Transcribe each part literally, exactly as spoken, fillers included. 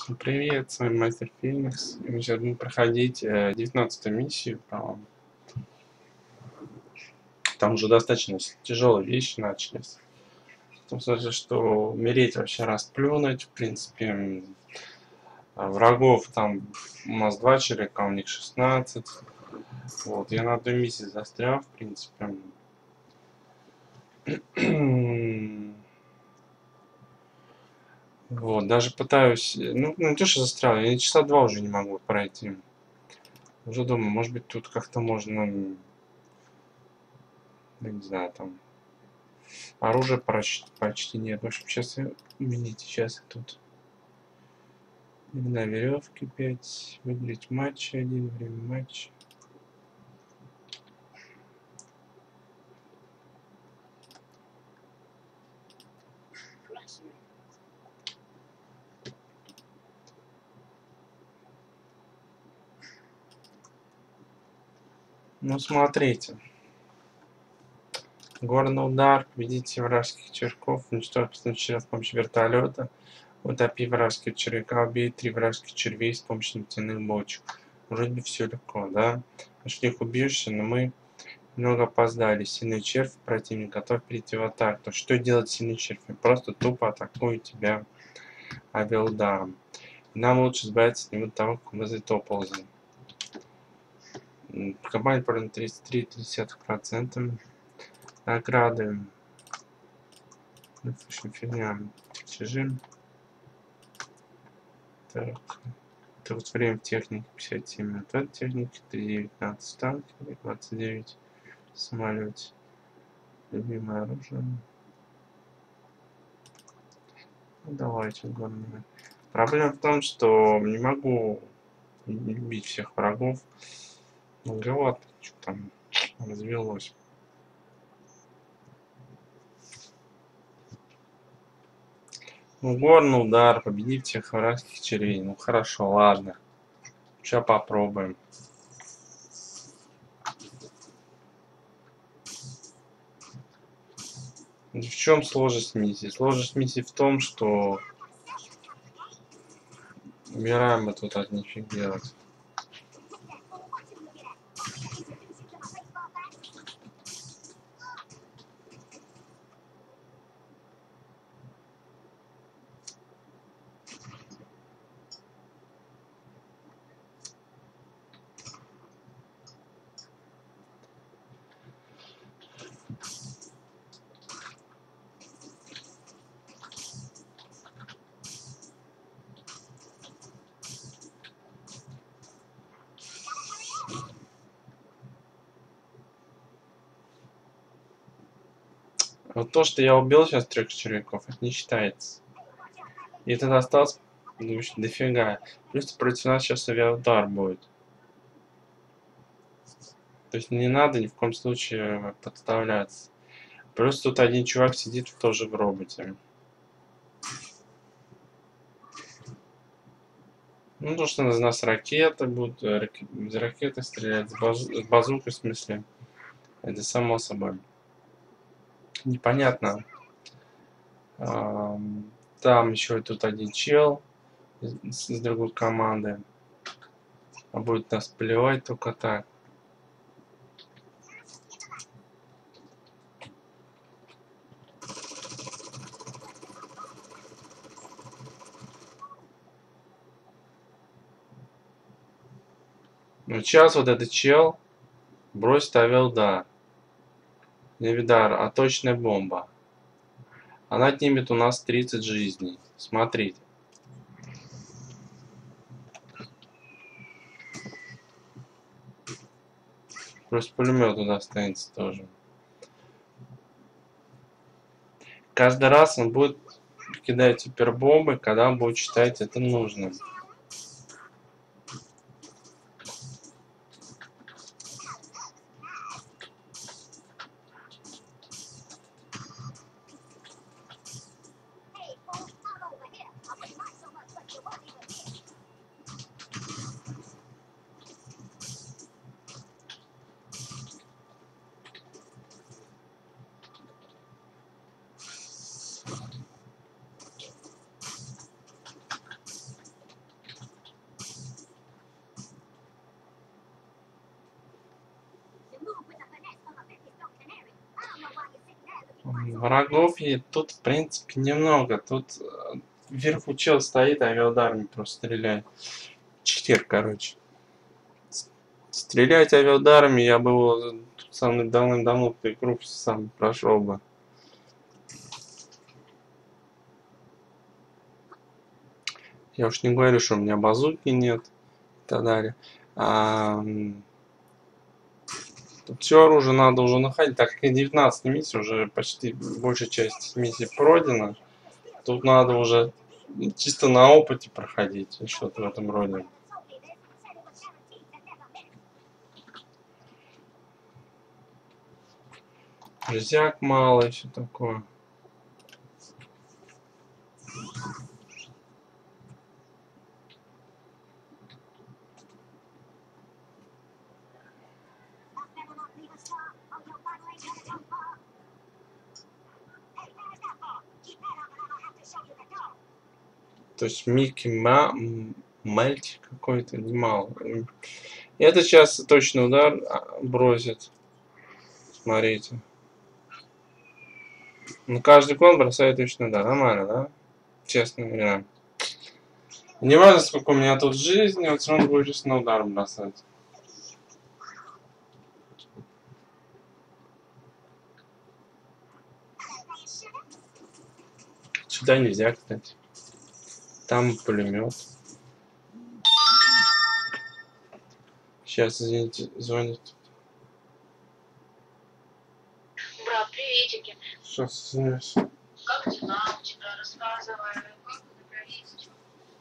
Привет, с вами Мастер Феникс. И мы сейчас будем проходить э, девятнадцатую миссию, по-моему. Там уже достаточно тяжелые вещи начались. В том смысле, что умереть вообще расплюнуть, в принципе. А врагов там у нас два человека, а у них шестнадцать. Вот, я на одной миссии застрял, в принципе. Вот, даже пытаюсь, ну, не то, что застрял, я часа два уже не могу пройти. Уже думаю, может быть, тут как-то можно, я не знаю, там, оружия почти, почти нет. В общем, сейчас я, извините, сейчас я тут на веревке пять, выиграть матч один, время матча. Ну, смотрите. Горный удар, победите вражеских червяков, уничтожить червя с помощью вертолета, утопи вражеских червяка, убей три вражеских червей с помощью нефтяных бочек. Вроде бы все легко, да? Аж них убьешься, но мы немного опоздали. Сильный червь, противник готов перейти в атаку. То что делать сильный червь? Он просто тупо атакует тебя авиаударом. Нам лучше избавиться от него до того, как мы за это ползаем. Компания продана тридцать три целых три десятых процента. Награды. Слушай, фигня. Режим. Так. Это вот время техники пятьдесят семь минут. Это техники три девятнадцать танки, двадцать девять самолете. Любимое оружие. Ну, давайте угодно. Проблема в том, что не могу любить всех врагов. Многовато, что там развелось. Ну, горный удар, победить всех вражеских червей. Ну хорошо, ладно. Сейчас попробуем. В чем сложность миссии? Сложность миссии в том, что умираем мы тут от нифиг делать. Вот то, что я убил сейчас трех червяков, это не считается. И тогда осталось ну, дофига. Плюс против нас сейчас авиаудар будет. То есть не надо ни в коем случае подставляться. Плюс тут один чувак сидит тоже в роботе. Ну, то, что из нас ракеты будут, из ракеты стрелять, с, баз... с базукой в смысле. Это само собой. Непонятно. Там еще тут один чел из, из другой команды. А будет нас плевать только так. Ну, сейчас вот этот чел бросит авиаудар. Не видар, а точная бомба. Она отнимет у нас тридцать жизней. Смотрите. Просто пулемет туда останется тоже. Каждый раз он будет кидать супербомбы, когда он будет считать это нужным. Врагов и тут, в принципе, немного. Тут э, вверху чел стоит, авиаударами просто стреляет. Читер, короче. С- Стрелять авиаударами я бы его тут самый давным-давно эту игру сам прошел бы. Я уж не говорю, что у меня базуки нет и так далее. А, м, тут все оружие надо уже находить, так как девятнадцатая миссия уже почти большая часть миссий пройдена. Тут надо уже чисто на опыте проходить, что-то в этом роде. Железяк мало и все такое. То есть Микки Ма... Мальчик какой-то, немало. Это сейчас точный удар бросит. Смотрите. Ну, каждый клон бросает точный удар. Нормально, да? Честно говоря. Не важно, сколько у меня тут жизни, он все равно будет сейчас на удар бросать. Сюда нельзя, кстати. Там пулемет. Сейчас, извините, звонит. Брат, приветики. Сейчас, извиняюсь. Как дела у тебя? Рассказывай. Как у тебя есть?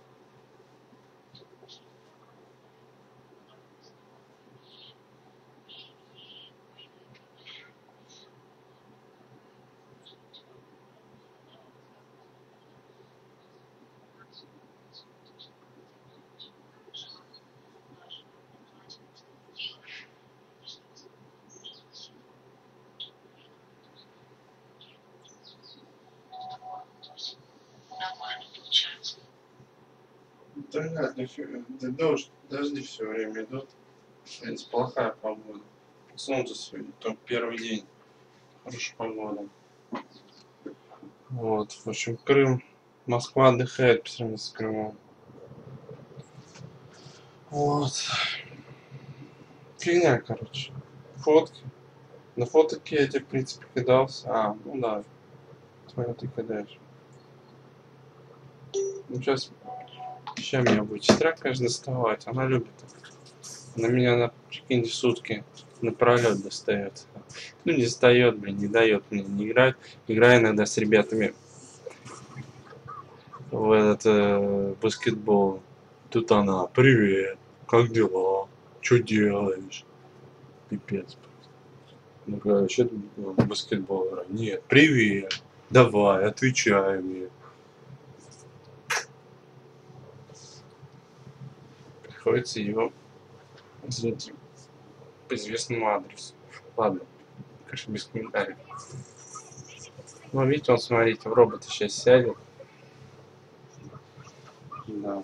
Нормально получается. Да нет, нифига. Да дождь, дожди все время идут. Это плохая погода. Солнце сегодня, только первый день. Хорошая погода. Вот, в общем, Крым. Москва отдыхает по сравнению с Крымом. Вот. Фигня, короче. Фотки. На фотки я тебе, в принципе, кидался. А, ну да. Смотри, ты кидаешь. Ну, сейчас, сейчас меня будет сестра, конечно, доставать. Она любит. На меня, на, прикиньте, сутки напролет достает. Ну, не достает, блин, не дает мне не играть. Играю иногда с ребятами в этот э, баскетбол. Тут она, привет, как дела? Что делаешь? Пипец. Ну, короче, это баскетбол играю. Нет, привет, давай, отвечай мне. Приходится его, извините, по известному адресу. Ладно, конечно, без комментариев. Ну, видите, он, смотрите, в робота сейчас сядет. Да.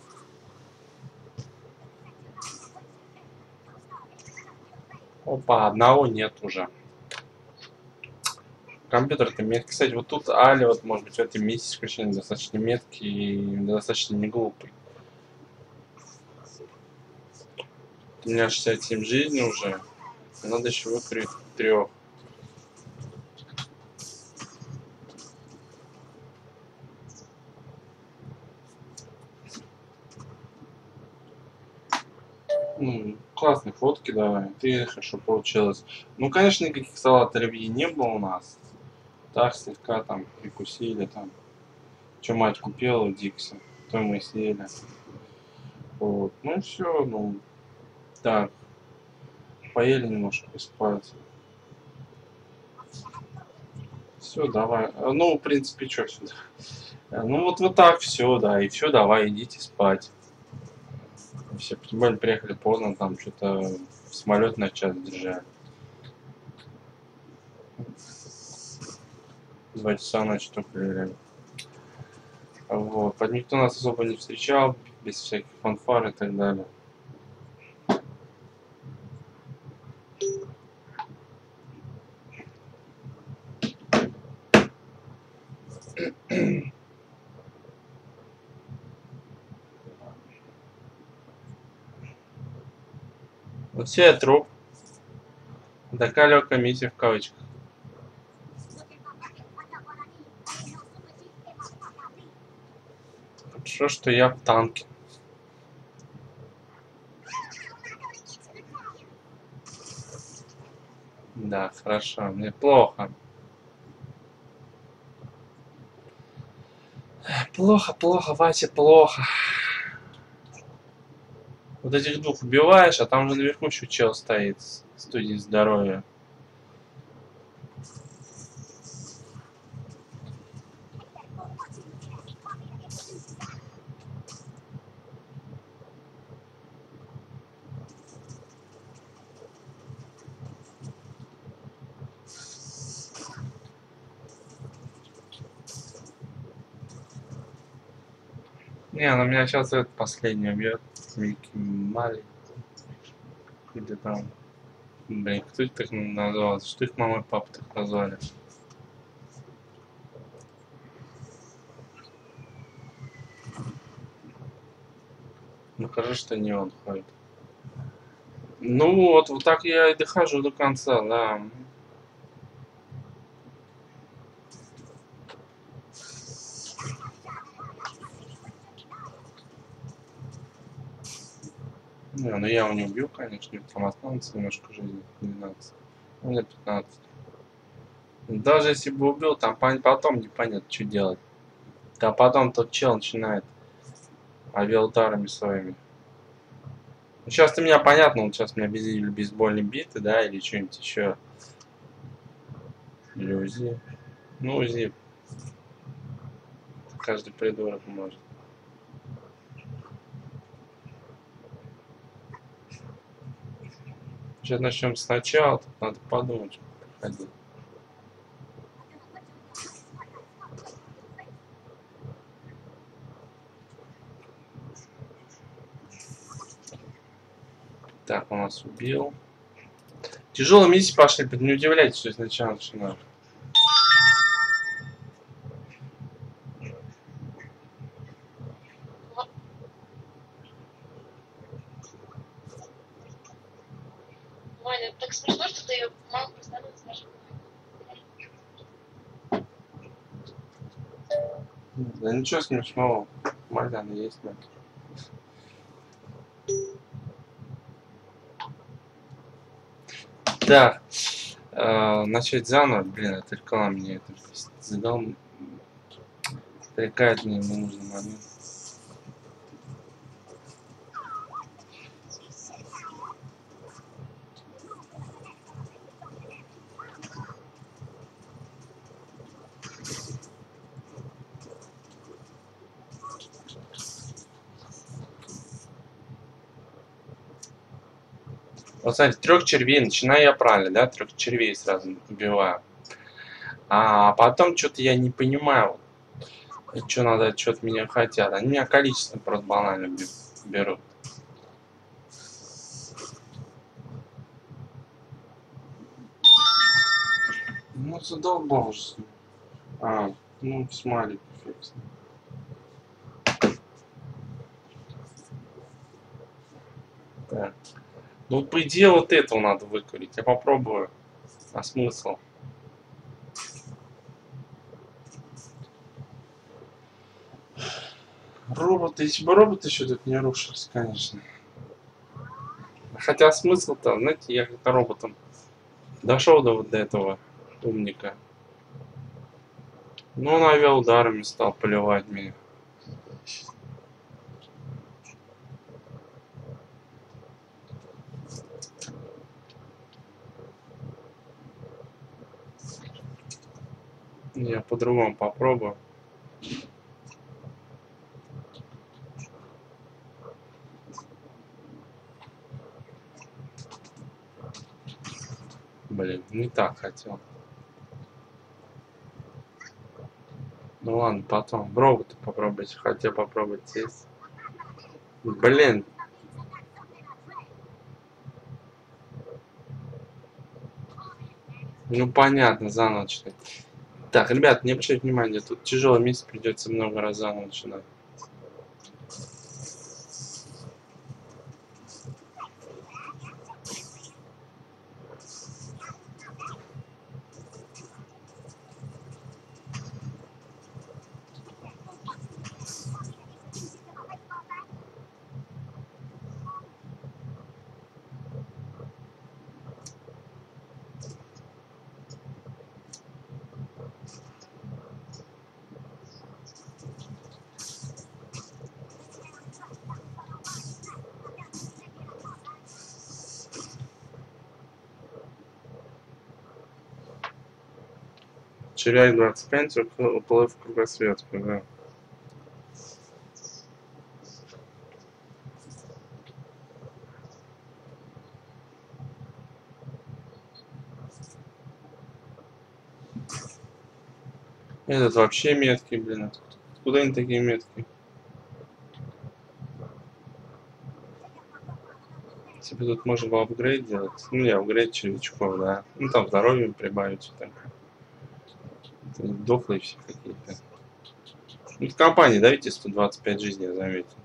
Опа, одного нет уже. Компьютер-то меткий. Кстати, вот тут Али, вот, может быть, в этой миссии исключение достаточно меткий и достаточно не глупый. У меня шестьдесят семь жизней уже. Надо еще выкрыть трех. Ну, классные фотки, да, ты хорошо получилось. Ну, конечно, никаких салат оливье не было у нас. Так, слегка там прикусили там. Что мать купила у Дикси, то мы съели. Вот. Ну и все, ну, так. Поели немножко, поспать. Все, давай. Ну, в принципе, что сюда? Ну, вот, вот так все, да, и все, давай, идите спать. Все, тем более приехали поздно, там что-то самолет на час держали. Два часа ночи только лежали. Вот. Никто нас особо не встречал, без всяких фанфар и так далее. Вот все, я труп. Такая легкая миссия в кавычках. Хорошо, что я в танке. Да, хорошо, мне плохо. Плохо, плохо, Вася, плохо. Вот этих двух убиваешь, а там же наверху еще чел стоит. Студень здоровья. Не, она меня сейчас этот последний убьет. Микки маленький. Где там? Блин, кто их так назвал? Что их мама и папа так назвали? Ну хорошо, что не он ходит. Ну вот, вот так я и дохожу до конца, да. Не, ну я его не убью, конечно, там останется немножко жизни, двенадцать. Ну, нет, пятнадцать. Даже если бы убил, там потом непонятно, что делать. Да потом тот чел начинает авиаударами своими. Ну, сейчас-то меня понятно, он сейчас меня без бейсбольной биты, да, или что-нибудь еще. Или УЗИ. Ну, УЗИ. Каждый придурок может. Сейчас начнем сначала, тут надо подумать, что проходить. Так, он нас убил. Тяжелые миссии пошли, не удивляйтесь, что сначала начинаю. Ваня, так смешно, что ты мало представляешь, скажи. Да ничего смешного. Маляна есть, да. Так, э, начать заново, блин, это реклама мне это задал, отвлекает мне в ненужный момент. Вот смотрите, трех червей, начинаю я правильно, да, трех червей сразу убиваю. А потом что-то я не понимаю, что надо, что от меня хотят. Они меня количеством просто банально берут. Ну, задолбался. А, ну, смайлик фиксный. Так. Ну, по идее, вот этого надо выкурить. Я попробую. А смысл? Роботы, если бы роботы еще тут не рушились, конечно. Хотя смысл-то, знаете, я как-то роботом дошел до вот до этого умника. Ну, он авиаударами стал поливать меня. Я по-другому попробую. Блин, не так хотел. Ну ладно, потом. В робота попробуйте. Хотя попробовать здесь. Блин. Ну понятно, заново начинать. Так, ребят, не обращайте внимания, тут тяжелый месяц, придется много раз заново начинать. Червяк двадцать пять, уплыв кругосветку, да. Этот вообще меткий, блин. Откуда они такие меткие? Тебе тут можно было апгрейд делать. Ну, не апгрейд червячков, да. Ну, там здоровье прибавить. Так. Дохлые все какие-то. Ну, в компании давите сто двадцать пять жизней, я заметил.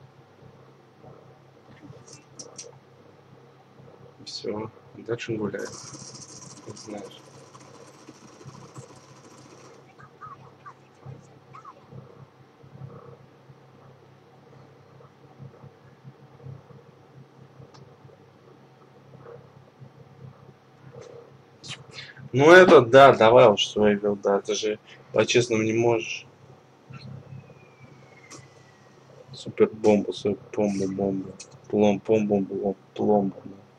Все, дальше гуляем. Как знаешь. Ну это да, давай уж свой вел, да, ты же по-честному не можешь. Супер бомбу, супер бомбу, бомбу. Плом, плом, бомбу, плом.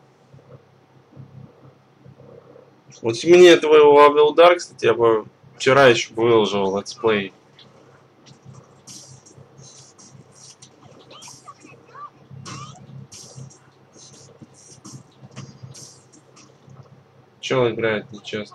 Вот мне твоего авиаудар, кстати, я бы вчера еще выложил летсплей. Чел играет нечестно.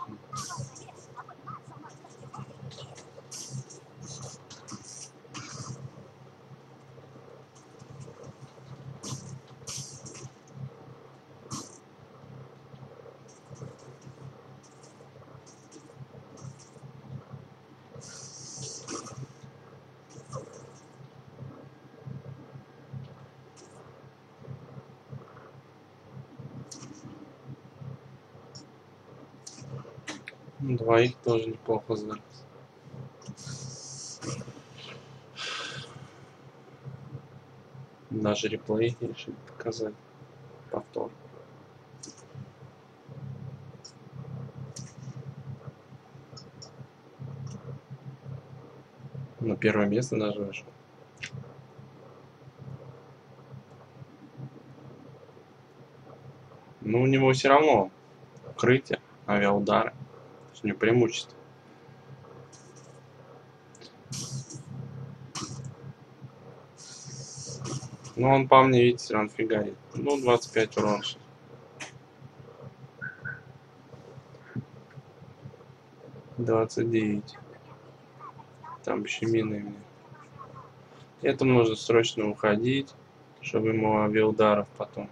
Двоих тоже неплохо знать. Даже реплей решили показать. Повтор. На первое место нажмешь. Ну, у него все равно укрытие, авиаудары. Это же не преимущество. Ну, он по мне, видите, он фигарит. Ну, двадцать пять урон. двадцать девять. Там еще мины мне. Этому нужно срочно уходить, чтобы ему авиаударов потом.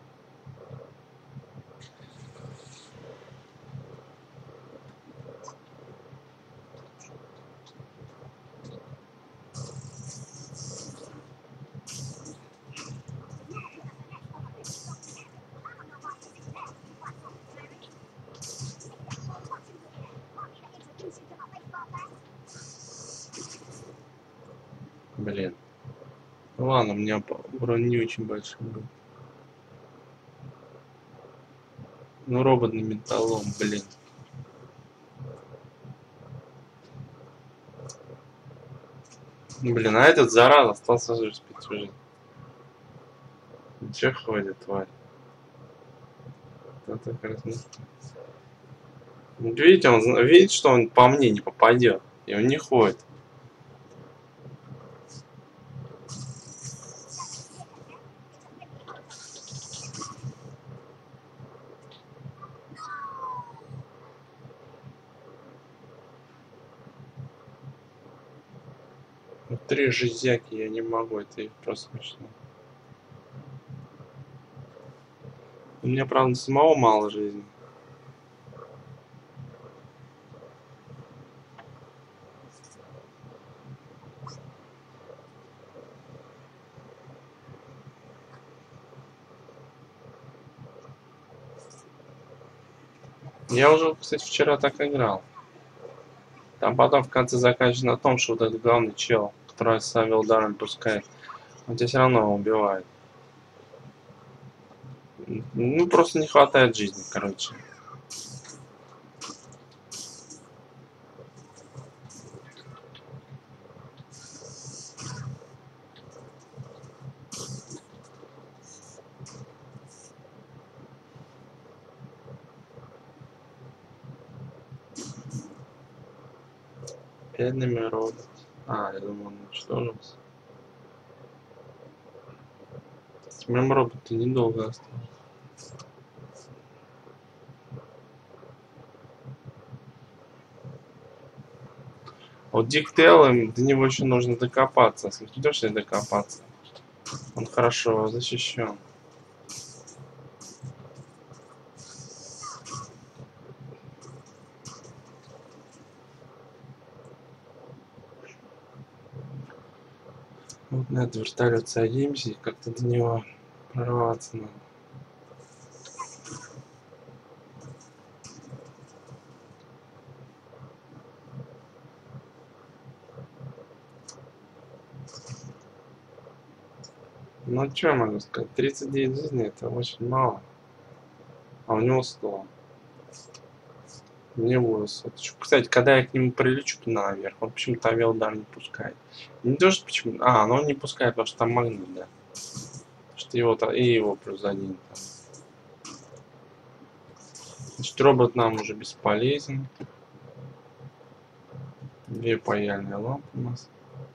Блин. Ну ладно, у меня урон не очень большой был. Ну, робот на металлом, блин. Блин, а этот зараза остался же с пятью жизней. Че ходит, тварь? Это как раз не... Видите, он видит, что он по мне не попадет. И он не ходит. Три жизяки я не могу, это просто смешно. У меня, правда, самого мало жизни. Я уже, кстати, вчера так играл. Там потом в конце заканчивается на том, что вот этот главный чел, который с авиаударом пускает, он тебя все равно убивает. Ну, просто не хватает жизни, короче. Бедный мой робот. А, я думал, он уничтожился. С моим роботом недолго осталось. Вот Диктейл, до него еще нужно докопаться. Если придешь и докопаться, он хорошо защищен. Вот на этот вертолет садимся и как-то до него прорваться надо. Ну, что я могу сказать? тридцать девять жизней это очень мало. А у него сто. Мне соточку. Кстати, когда я к нему прилечу туда наверх, он почему-то авиаудар не пускает. Не то, что почему. А, ну он не пускает, потому что там магнит, да. Потому что его и его плюс один там. Значит, робот нам уже бесполезен. Две паяльные лампы у нас.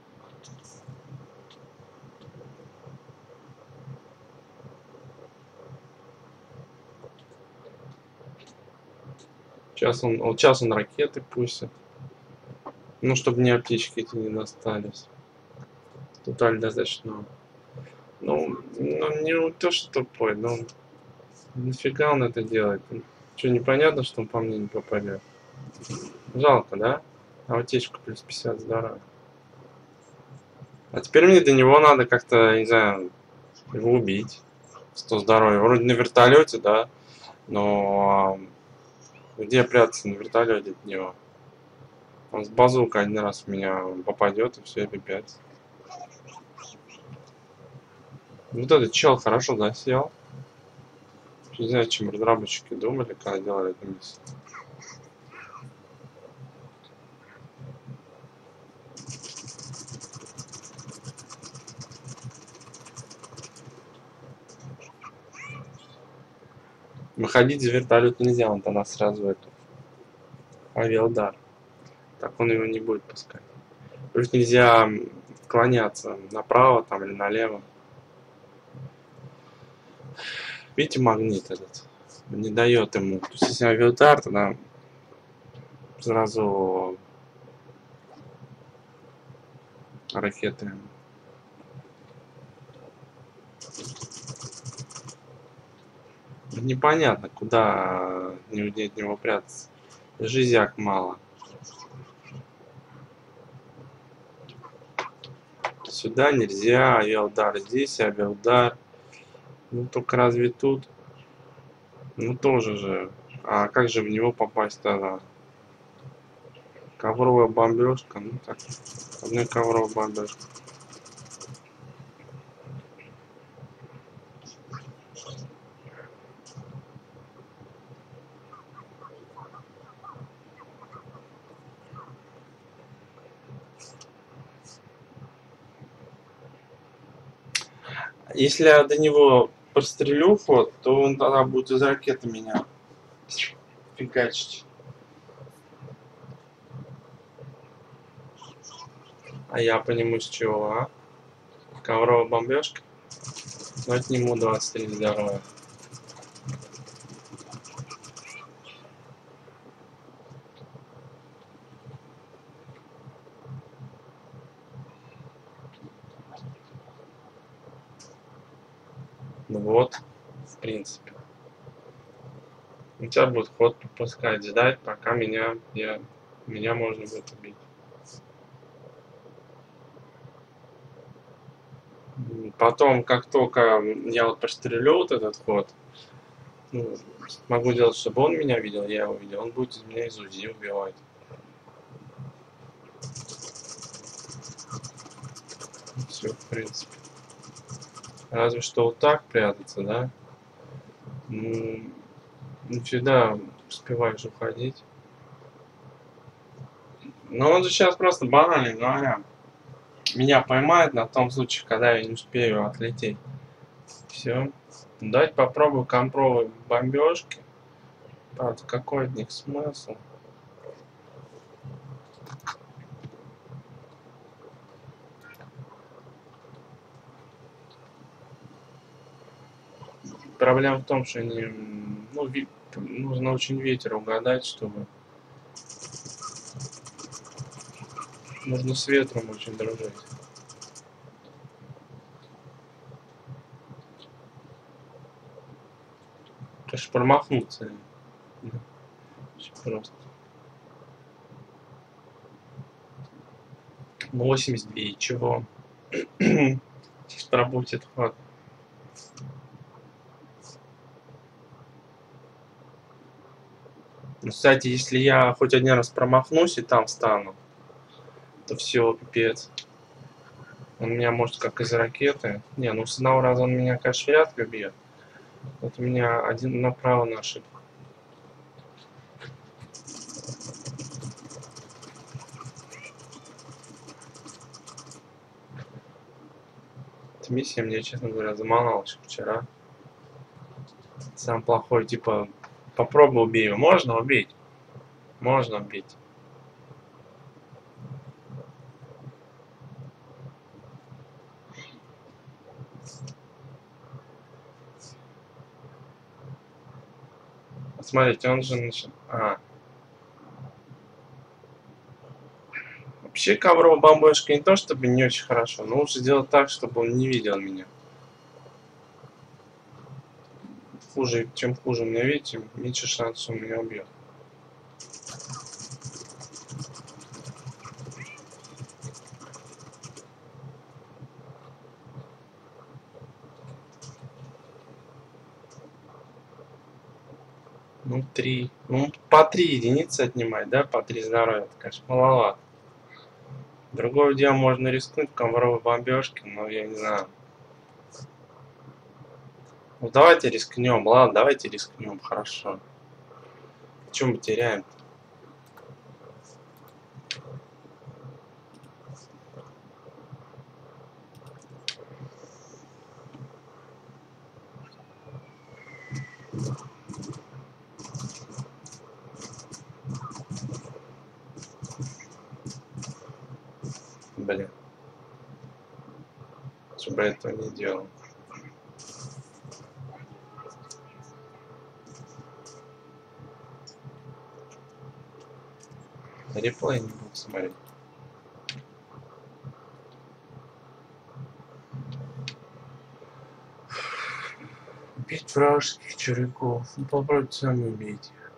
Сейчас он, вот сейчас он ракеты пустит. Ну, чтобы мне аптечки эти не достались. Тоталь достаточно. Ну, ну, не то, что тупой, но нафига он это делает? Что, непонятно, что он по мне не попадет? Жалко, да? А аптечку плюс пятьдесят, здорово. А теперь мне до него надо как-то, не знаю, его убить. сто здоровья. Вроде на вертолете, да? Но где прятаться на вертолете от него? Он с базукой один раз в меня попадет, и все, и пять. Вот этот чел хорошо засел. Не знаю, чем разработчики думали, когда делали эту миссию. Выходить за вертолет нельзя, он тогда сразу эту авиаудар. Так он его не будет пускать. Плюс нельзя отклоняться направо там или налево. Видите, магнит этот не дает ему. То есть если авиаудар, тогда сразу ракеты. Непонятно, куда не от него прятаться. Жизяк мало. Сюда нельзя, авиаудар здесь, авиаудар. Ну только разве тут? Ну тоже же. А как же в него попасть тогда? Ковровая бомбежка. Ну так. Одна ковровая бомбежка. Если я до него прострелю ход, то он тогда будет из ракеты меня фигачить. А я по нему с чего, а? Ковровая бомбежка? Но отниму двадцать три здоровья. Ну вот, в принципе. У тебя будет ход попускать, ждать, пока меня, я, меня можно будет убить. Потом, как только я вот прострелю вот этот ход, ну, могу делать, чтобы он меня видел, я его видел, он будет из меня из УЗИ убивать. Все, в принципе. Разве что вот так прятаться, да? Ну, не всегда успеваешь уходить. Но он же сейчас просто банально говоря. Меня поймает на том случае, когда я не успею отлететь. Все. Дать попробую компровые бомбежки. Правда, какой от них смысл? проблема в том, что они, ну, ви, нужно очень ветер угадать, чтобы... Нужно с ветром очень дружить. Конечно, промахнуться. Очень просто. восемьдесят две, чего? Сейчас пробудет ход. Ну, кстати, если я хоть один раз промахнусь и там встану, то все, пипец. Он меня может как из ракеты. Не, ну с одного раза он меня, конечно, вряд ли бьет. Вот у меня один направо на ошибку. Эта миссия мне, честно говоря, заманала еще вчера. Сам плохой, типа, попробуй убей его. Можно убить? Можно убить. Смотрите, он же начал... А. Вообще ковровая бомбежка не то чтобы не очень хорошо, но лучше сделать так, чтобы он не видел меня. Хуже, чем хуже меня видит, тем меньше шансов, что он меня убьет. Ну, три. Ну, по три единицы отнимать, да? По три здоровья. Это, конечно, маловато. Другое дело, можно рискнуть в ковровой бомбежке, но я не знаю. Ну, давайте рискнем. Ладно, давайте рискнем. Хорошо. Чем мы теряем-то? Блин. Чтобы я этого не делал. Реплей не буду смотреть. Убить вражеских червяков. Ну, попробуйте сами убить их.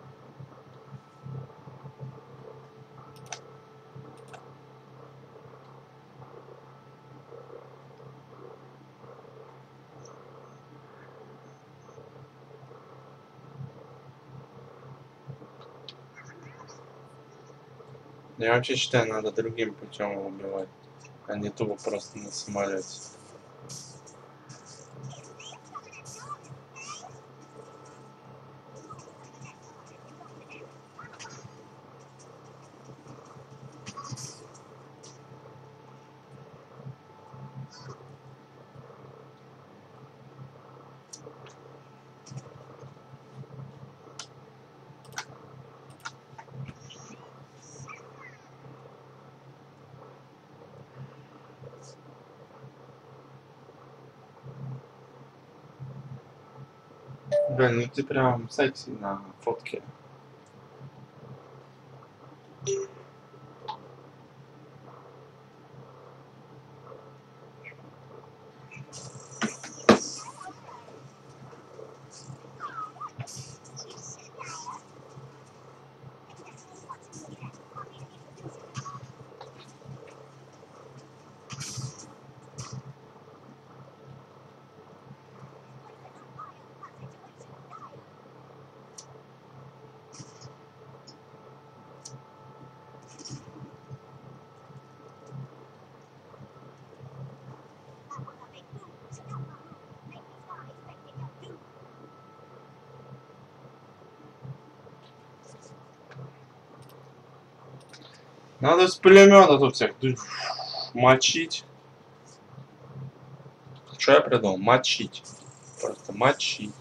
Я вообще считаю, надо другим путем его убивать, а не тупо просто на самолете. Блин, ну ты прям секси на фотке. Надо с пулемета тут всех мочить. Что я придумал? Мочить. Просто мочить.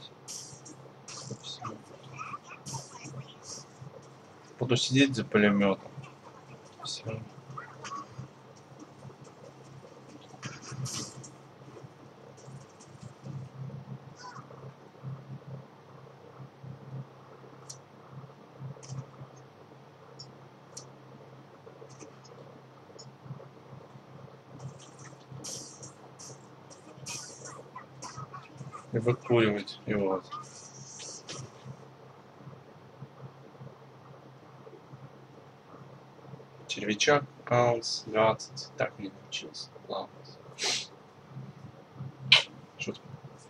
Буду сидеть за пулеметом. Все. И выкуривать его. Червячок, аунс, двадцать. Так не научился. Ладно. Шутка.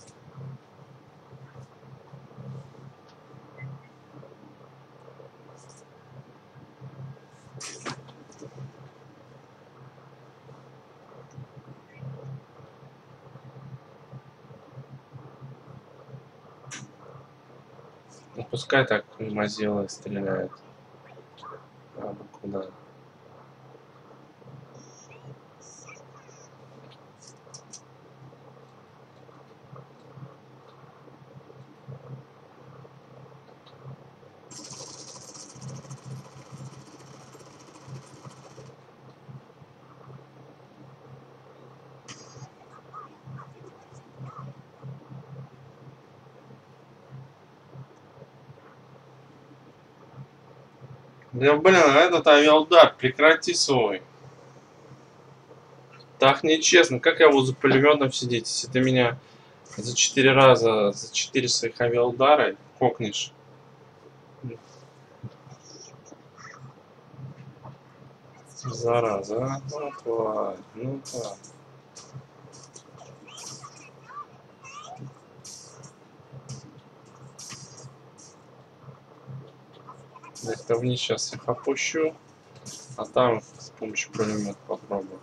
Ну пускай так Mozilla стреляет. А куда? Да блин, этот авиаудар, прекрати свой. Так нечестно. Как я буду за пулеметом сидеть, если ты меня за четыре раза, за четыре своих авиаудара кокнешь? Зараза, а? Ну тварь, ну тварь. Так-то вниз сейчас их опущу, а там с помощью пулемета попробую.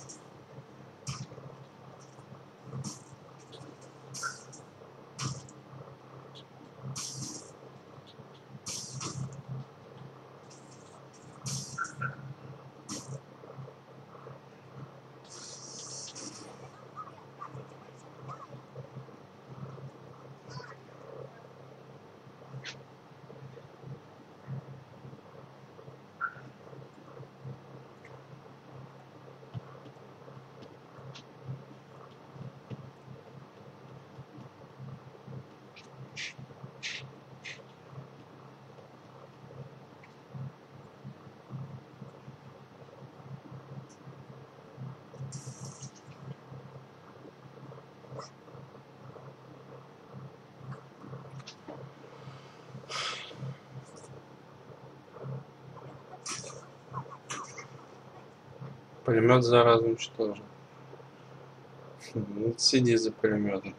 Пулемет зараза уничтожен. Сиди за пулеметом.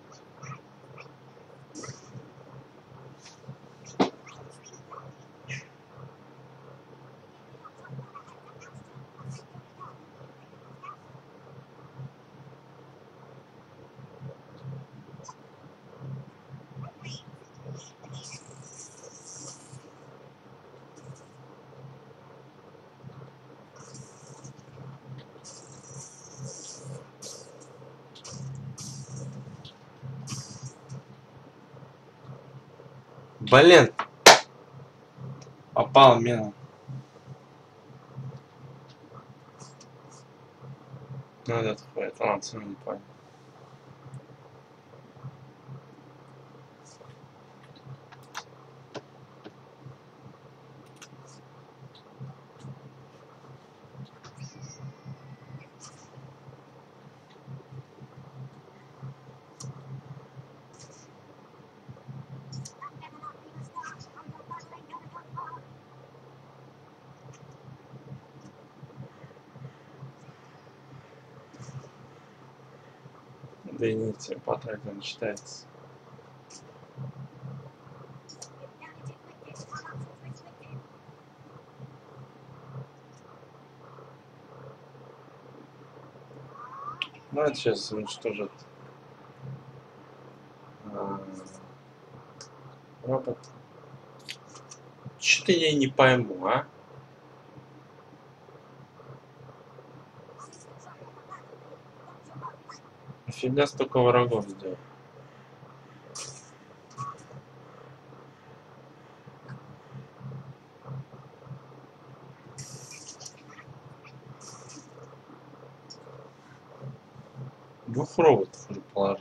Блин! Попал мина. Ну этот хватит, ладно, сам не понял. Да и нет, тебе потратил, не считается. Ну это сейчас уничтожит а, робот. Что-то я не пойму, а? Нафига столько врагов сделал? Двух роботов уже положил.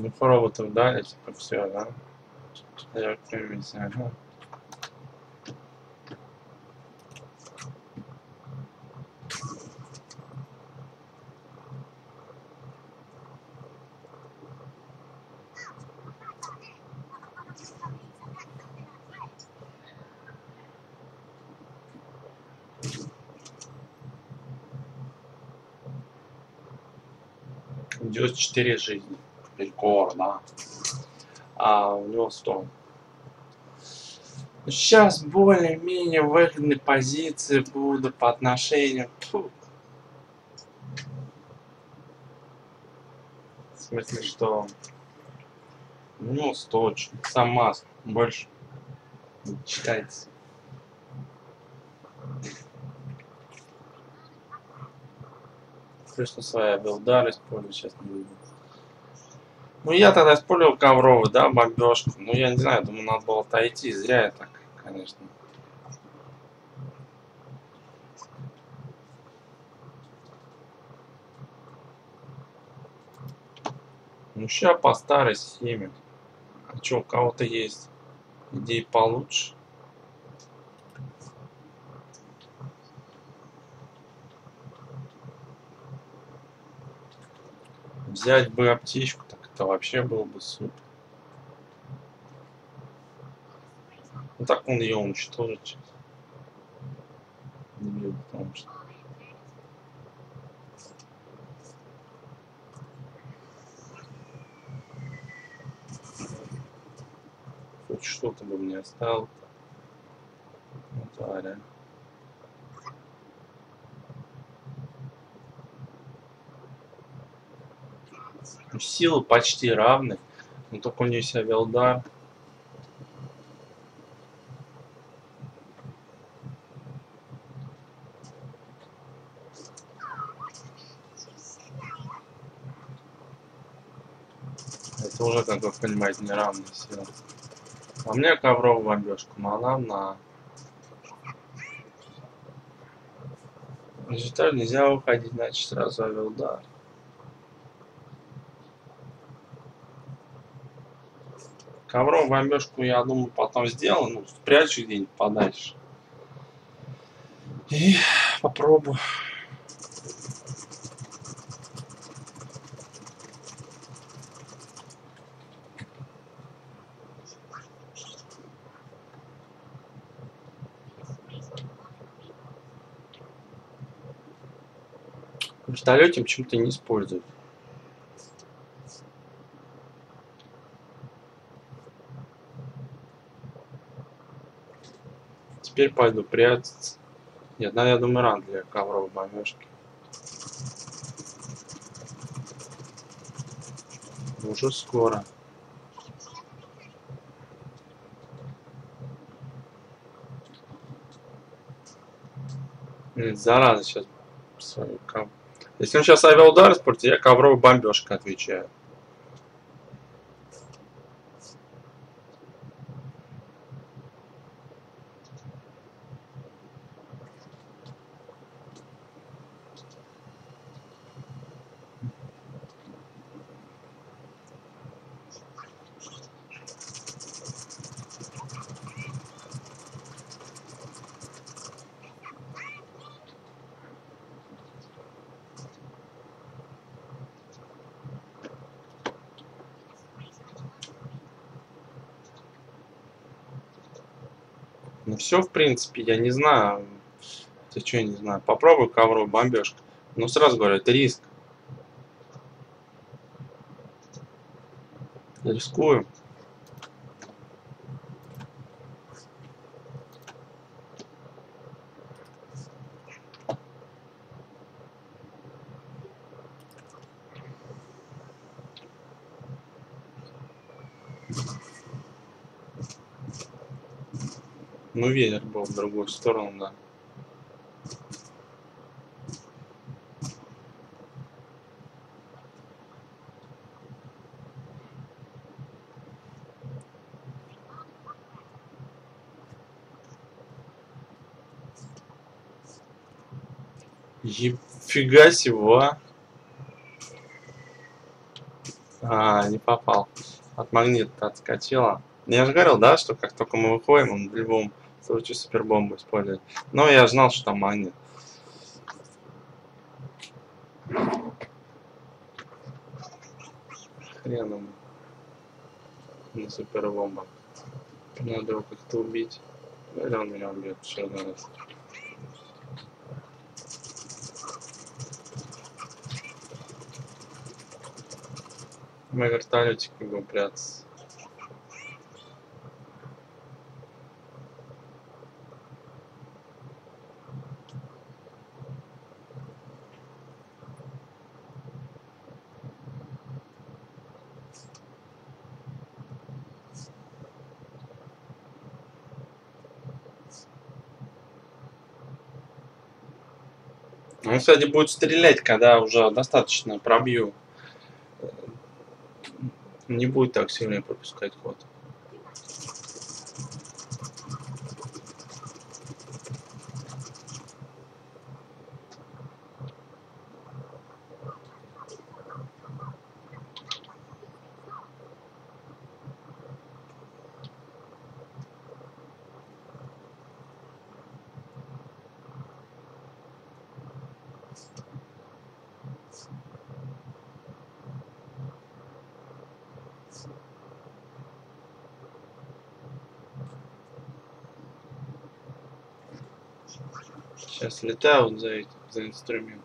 Ну, роботов дали, типа, все, да? Я кто-нибудь, ага. девяносто четыре жизни. Прикольно. А у него сто. Сейчас более-менее выгодные позиции будут по отношению. Фу. В смысле, что ну сто, сам Маск больше не читается. Плюс на своя билдар использую, сейчас не буду. Ну я тогда использовал ковровый, да, бомбежку. Ну я не знаю, думаю, надо было отойти. Зря я так, конечно. Ну сейчас по старой схеме. А что, у кого-то есть идеи получше? Взять бы аптечку, так это вообще было бы супер. Ну так он ее уничтожит сейчас. Не вижу, потому что. Хоть что-то бы мне оставил. Ну да, реально. Ну, силы почти равны. Но только у нее есть авиалдар. Это уже, как вы понимаете, неравная сила. А у меня ковровую бомбежку, но она на... Результат нельзя уходить, значит сразу авиалдар. Ковровую бомбежку, я думаю, потом сделаю, ну, спрячу где-нибудь подальше. И попробую. В вертолете почему-то не используют. Теперь пойду прятаться. Нет, надо, я думаю, рано для ковровой бомбежки. Уже скоро. Нет, зараза сейчас свою ков... Если он сейчас авиаудар испортит, я ковровой бомбежкой отвечаю. Ну все, в принципе, я не знаю. Ты что, я не знаю. Попробуй ковровую бомбежку. Ну сразу говорю, это риск. Рискую. Ну ветер был в другую сторону, да. Ефига себе, а. А, не попал. От магнита отскочила. Я же говорил, да, что как только мы выходим, он в любом случае супербомбу использует. Но я знал, что там магнит. Хреном. Не супербомба. Надо его как-то убить. Или он меня убьет еще один раз. Мы вертолетики будем прятаться. Он, кстати, будет стрелять, когда уже достаточно пробью. Не будет так сильно пропускать ход. Сейчас летают за этим, за инструмент.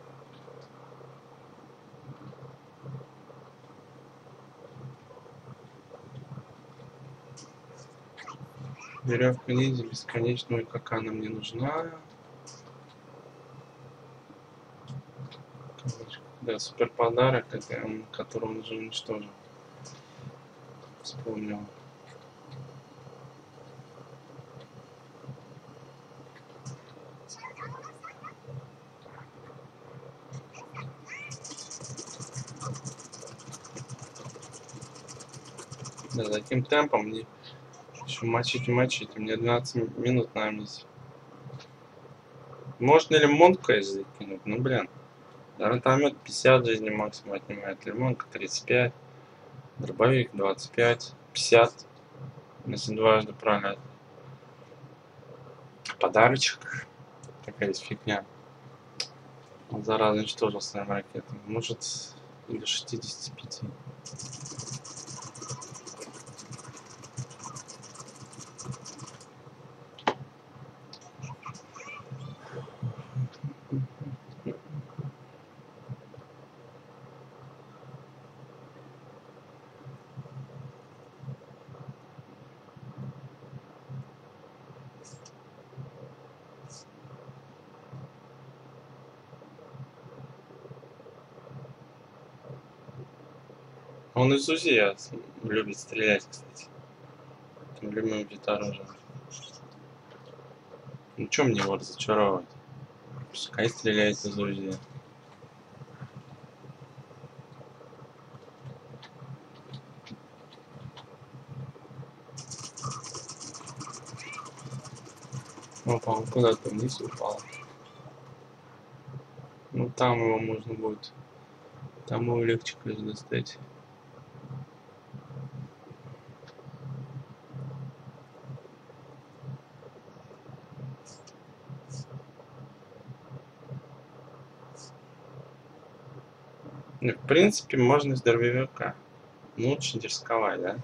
Веревка ниндзя бесконечную, как она мне нужна. Да, супер подарок, который он уже уничтожил. Вспомнил. Да, таким темпом мне еще мочить и мочить. У меня двенадцать минут на миссии. Можно лимонку если кинуть? Ну блин. Гранатомет пятьдесят жизни максимум отнимает. Лимонка тридцать пять. Дробовик двадцать пять. пятьдесят. Если дважды пролет. Подарочек. Такая есть фигня. Он зараза уничтожил своим ракетами. Может и до шестидесяти пяти. Он из УЗИ любит стрелять, кстати. Там любимый вид оружия. Ну чё мне его разочаровывать? Пускай стреляет из УЗИ. Опа, он куда-то вниз упал. Ну там его можно будет. Там его легче, конечно, достать. Ну, в принципе, можно с дробовика. Ну, лучше рисковать, да?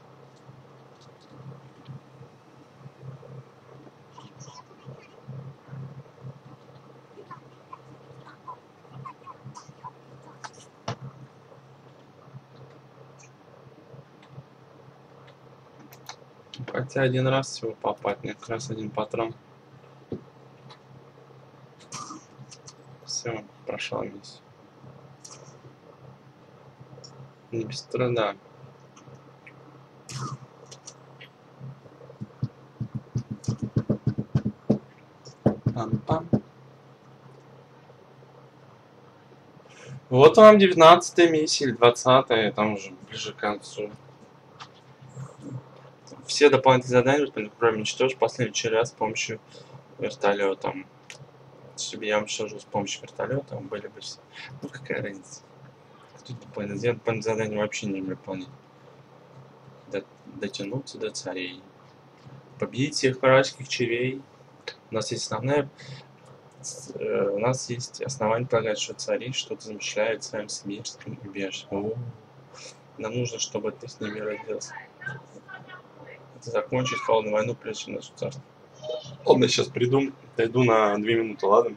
Хотя один раз всего попасть, мне как раз один патрон. Все, прошла миссия. Не без труда. Пам-пам. Вот вам девятнадцатая миссия или двадцатая, там уже ближе к концу. Все дополнительные задания, кроме уничтожить последний раз с помощью вертолета. Если бы я уничтожил с помощью вертолета, были бы все. Ну какая разница. Кто тупой назад, по заданию вообще не выполнить. До, дотянуться до царей. Победить всех вражеских червей. У нас есть основная... Э, у нас есть основания полагать, что цари что-то замышляют в своем сибирском убежище. Нам нужно, чтобы ты с ними родился. Это закончить холодную войну, прежде чем наше царство. Ладно, я сейчас приду, дойду на две минуты, ладно?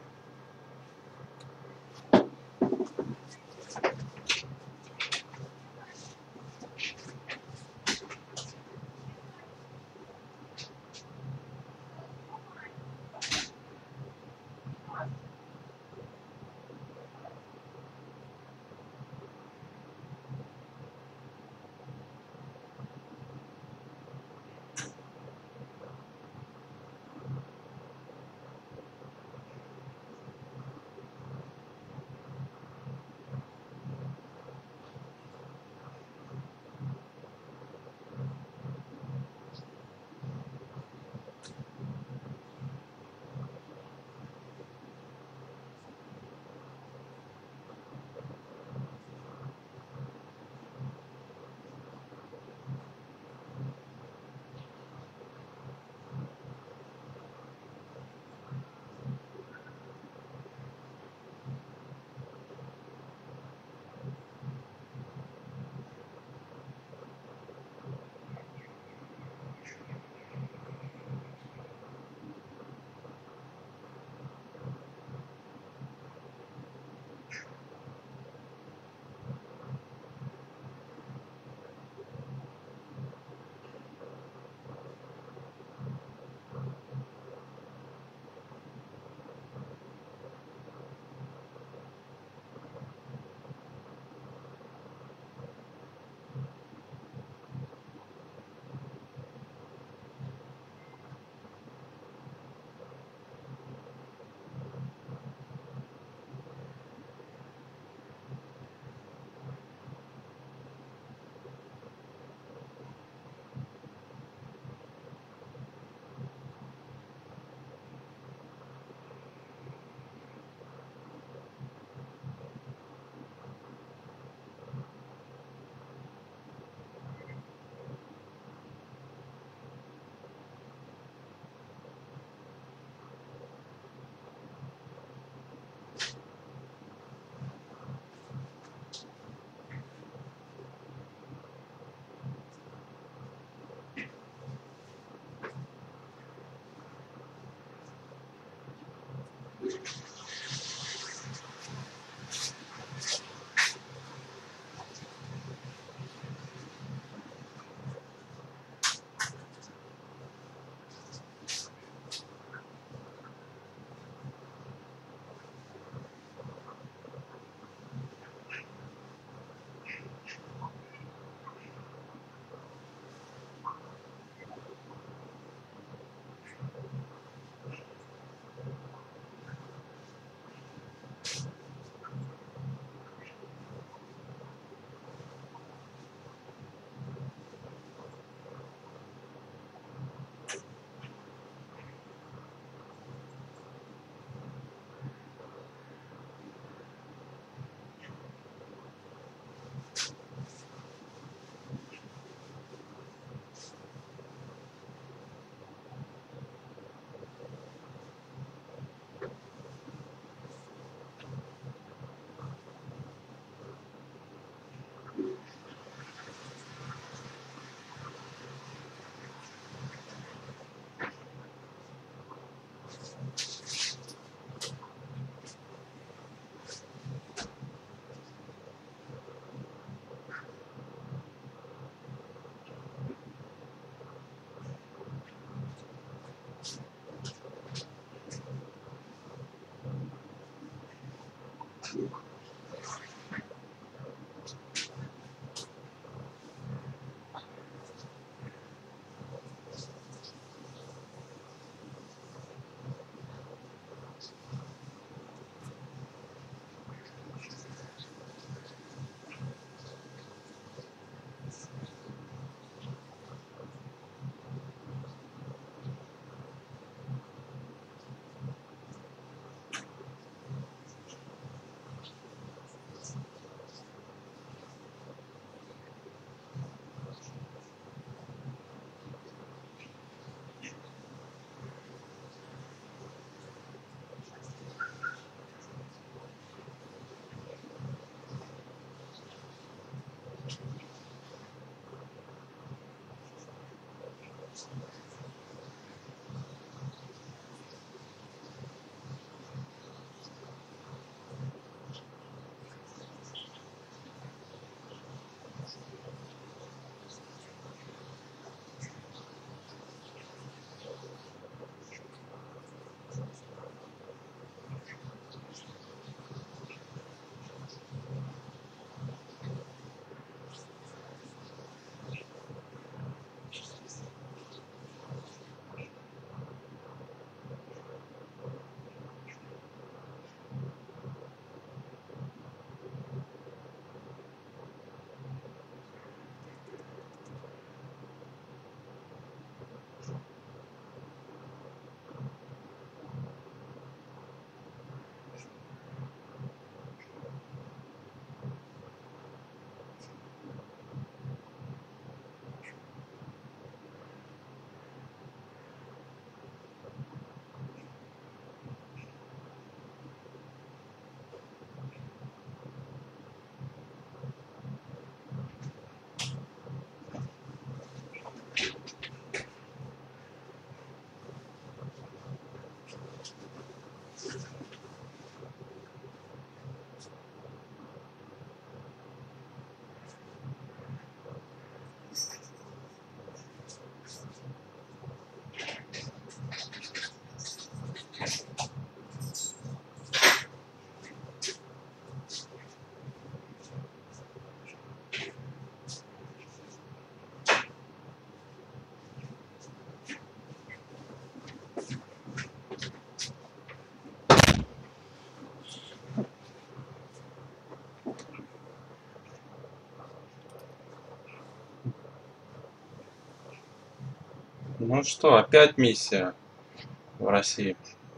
Ну что, опять миссия в России.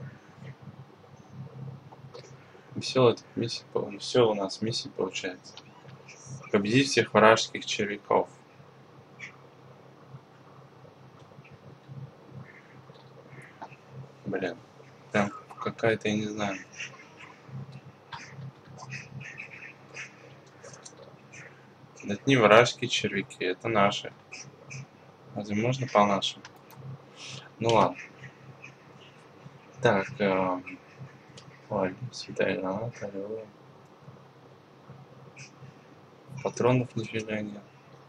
Все, это миссия, все у нас миссия получается. Победить всех вражеских червяков. Блин, прям какая-то, я не знаю. Это не вражеские червяки, это наши. Разве можно по-нашему? Ну ладно. Так, э, ой, святая граната, орёл. Патронов нифига нет.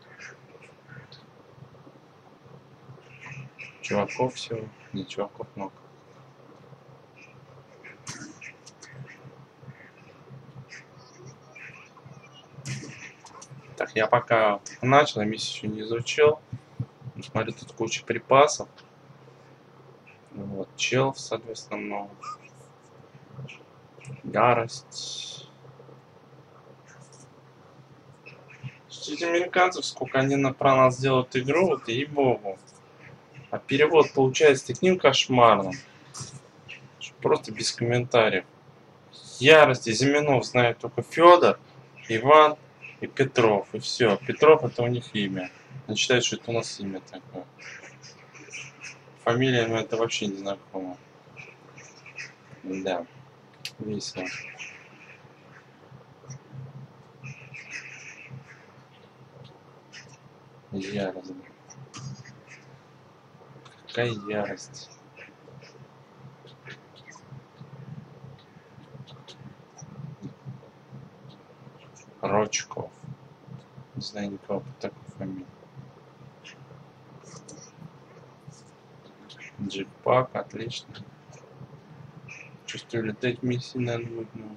Чуваков всего, не чуваков много. Так, я пока начал, миссию еще не изучил. Смотрю, тут куча припасов. Вот, чел, соответственно, много. Ярость. Эти американцев, сколько они на, про нас делают игру, вот ей-богу. А перевод получается таким кошмарным, что просто без комментариев. Ярости Зиминов знает только Федор, Иван и Петров. И все. Петров это у них имя. Они считают, что это у нас имя такое. Фамилиями это вообще не знакомо. Да. Весело. Ярость. Какая ярость. Рочков. Не знаю никого по такой фамилии. Джипак, отлично. Чувствую, летать миссии надо будет много.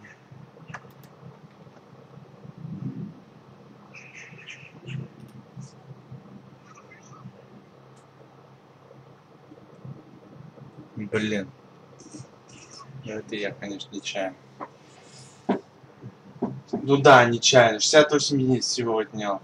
Блин. Это я, конечно, нечаянно. Ну да, нечаянно. шестьдесят восемь единиц всего отнял.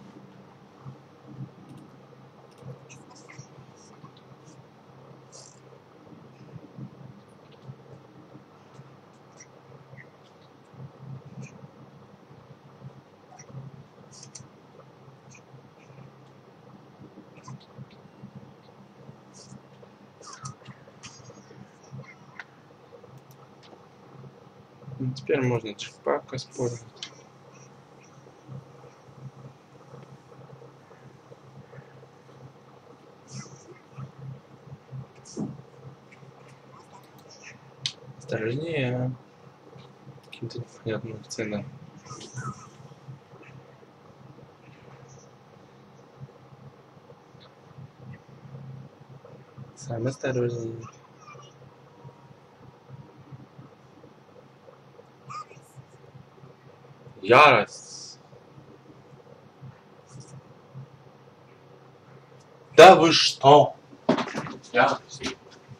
Ну, теперь можно джипак использовать. Осторожнее. Каким-то непонятным ценам. Сам осторожнее. Ярость. Да вы что? Ярость.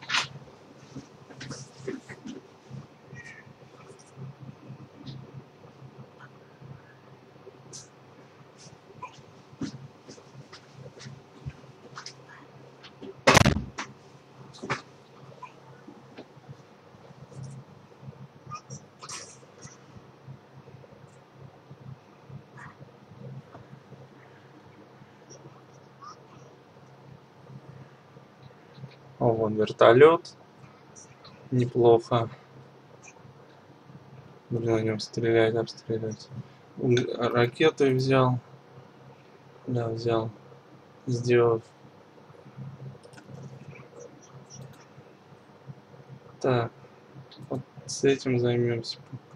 О, вон вертолет. Неплохо. Блин, на нем стрелять, обстрелять. Ракеты взял. Да, взял. Сделав. Так. Вот С этим займемся.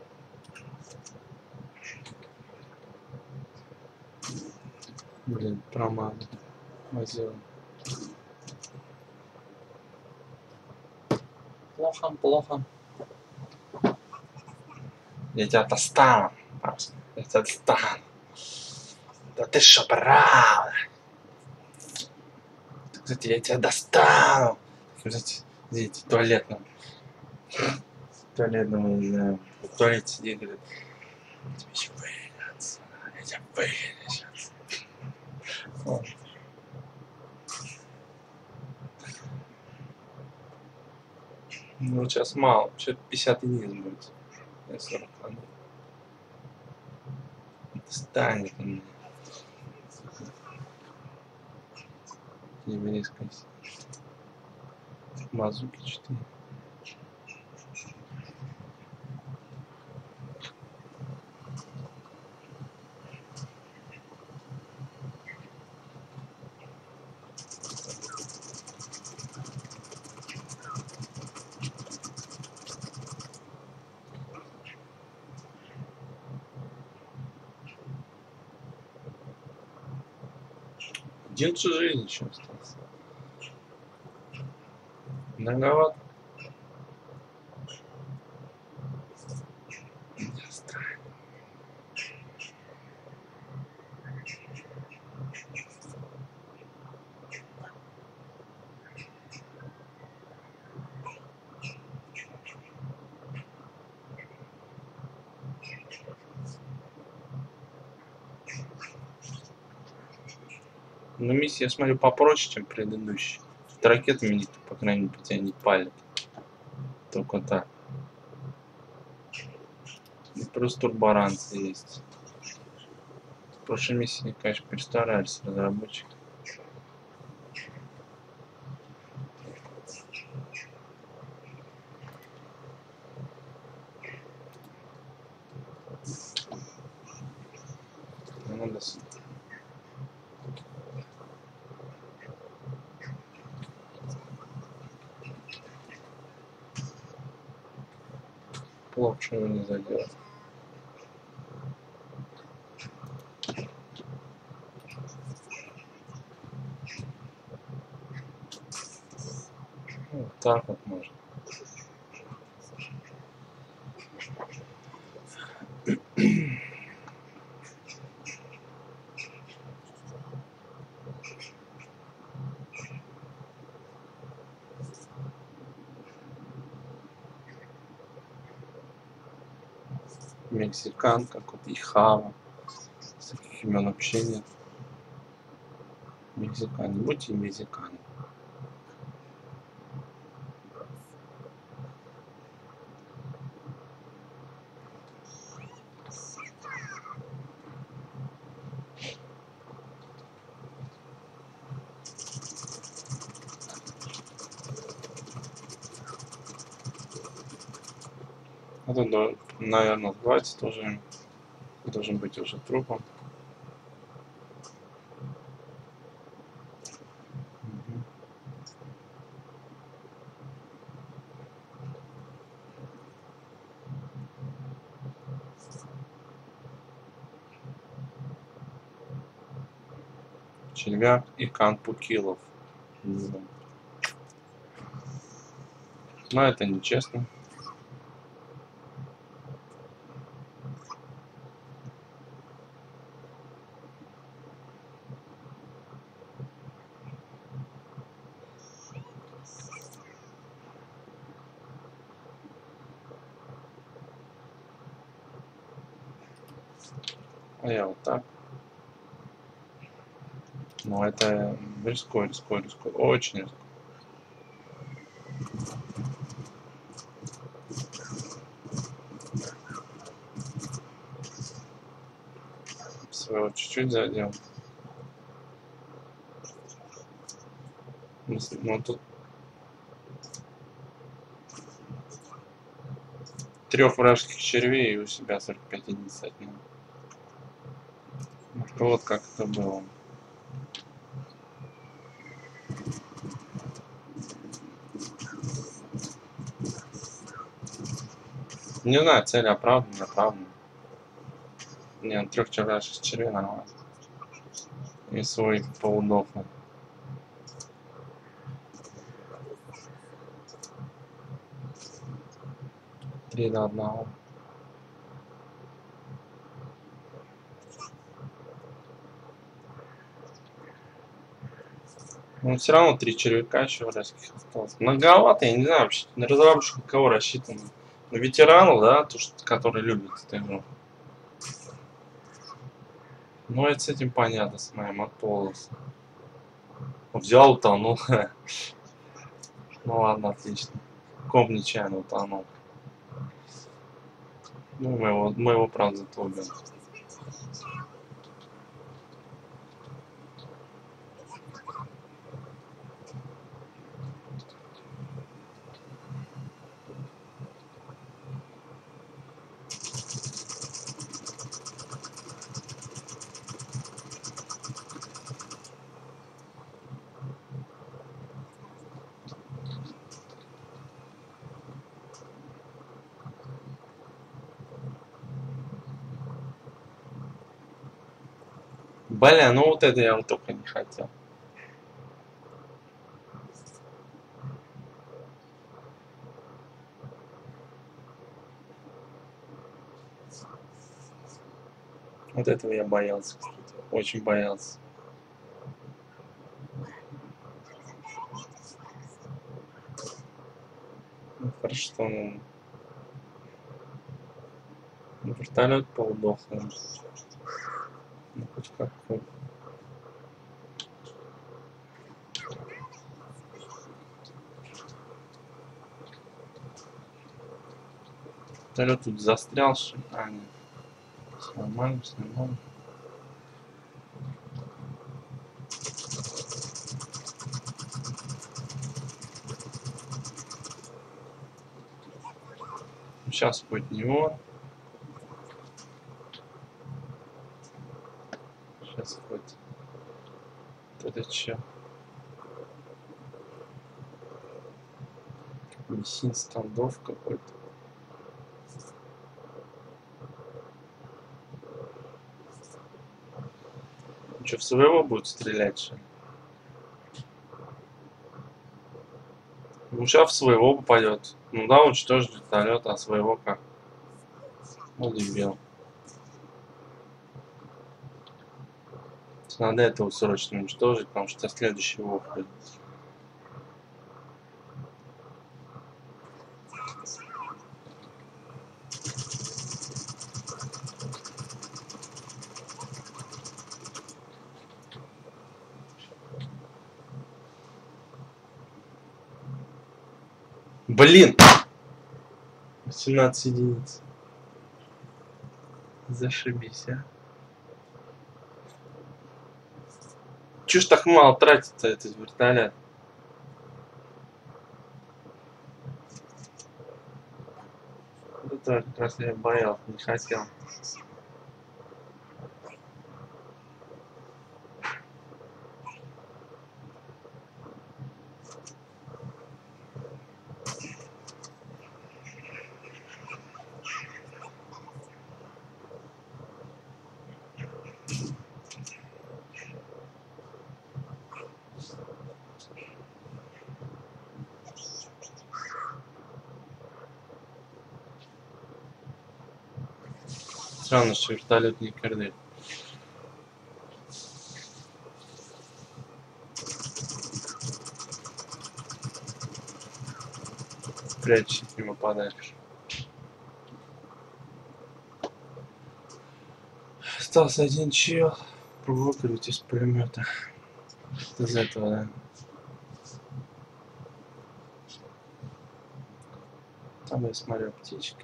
Блин, промазал. Возил. Плохо, плохо. Я тебя достану. Я тебя достану. Да ты шо, правда? Кстати, я тебя достану. Кстати, идите, туалетном. Туалетном, не знаю. В туалете сидит, говорит. Я тебя еще выгоню отсюда. Я тебя выгоню сейчас. Ну, сейчас мало. Что-то пятьдесят единиц будет. Я сорок. Станет он мне. Не вырезкайся. Мазуки четыре. Один же жизнь еще остался. Многовато. Но миссия, я смотрю, попроще, чем предыдущий. Тут ракетами никто, по крайней мере, тебя не палит. Только так. И плюс турборанцы есть. В прошлой миссии, конечно, перестарались разработчики. Надо... Плохо, что его не задел. Вот так вот можно. Мексикан, какой-то Ихава. С таких имен вообще нет. Мексикан, не будьте мексикан. Это, наверное, двадцать тоже должен быть уже трупом. Угу. Червяк и Канпукилов. Но это нечестно. А я вот так. Но это рискую, рискую, рискую. Очень рискую. Своего чуть-чуть задел. Ну тут трех вражеских червей и у себя сорок пять единиц отнял. Вот как это было. Не знаю, цель оправдана, неоправдана. Не, на трех вчерашних червей нормально. И свой полудохлый. Три до одного. Но все равно три червяка еще вражеских осталось. Многовато, я не знаю вообще. На разработчика кого рассчитано. На ветеранов, да, то, что, которые любят эту игру. Ну, это с этим понятно, с моим отполосом. Взял, утонул. Ну ладно, отлично. Комп нечаянно утонул. Ну, мы его, мы его правда зато убьем. Бля, ну вот это я вот только не хотел. Вот этого я боялся, кстати. Очень боялся. Ну, хорошо, что он... Вертолет полудохлый. Ну, хоть какой. Вертолет тут застрял, что ли? А, нет. Все нормально, все нормально. Сейчас будет него. Сейчас будет. Вот это че? Мессин стандов какой-то. Что, в своего будет стрелять, что ли? Ну, сейчас в своего попадет. Ну да, уничтожит вертолет, а своего как? Ну, дебил. Надо этого срочно уничтожить, потому что следующий его уходит. Блин! восемнадцать единиц. Зашибись, а. Чё ж так мало тратится этот вертолет? Вот это как раз я боялся, не хотел. Странно, что вертолет не кордит. Прячься от него подальше. Остался один чел. Выкрыть из пулемета. Из этого, да. Там я смотрю птички.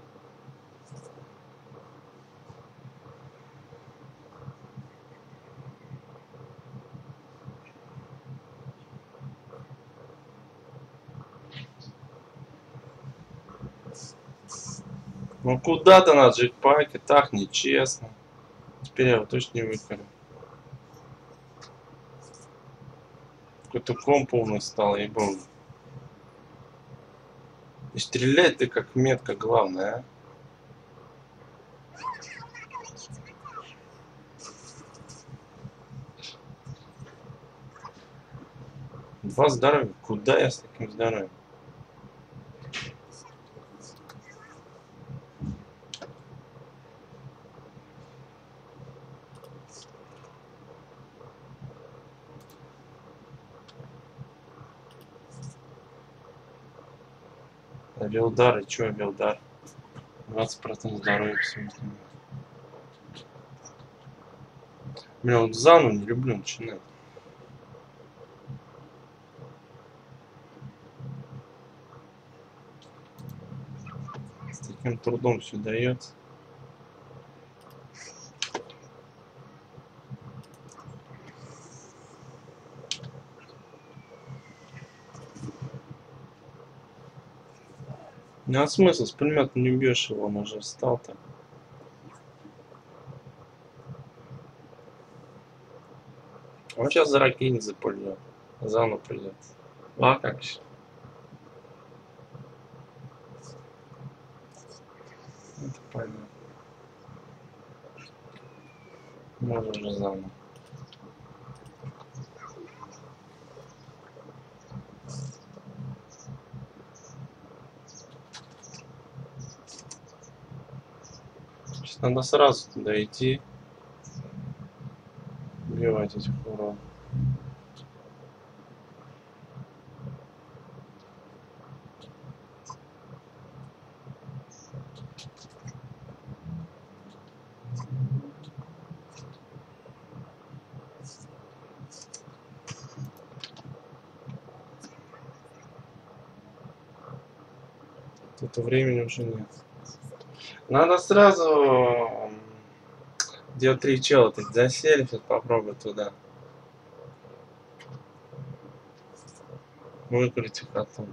Ну куда ты на джетпаке? Так нечестно. Теперь я его точно не выколю. Какой-то ком полный стал, ебал. И стрелять ты как метка, главное, а. Два здоровья. Куда я с таким здоровьем? Велдар, и чё Велдар? двадцать процентов здоровья в смысле. Бля, вот Зану не люблю начинать. С таким трудом все дается. Ну а смысл, с пулемета не бьешь его, он уже встал-то. Он сейчас за ракетник запульнет. Зану придет. А как еще? Это понятно. Может уже заново. Сейчас надо сразу туда идти. Убивать этих уродов. Это времени уже нет. Надо сразу где три чела так засели, сейчас попробую туда. Выкурить их оттуда.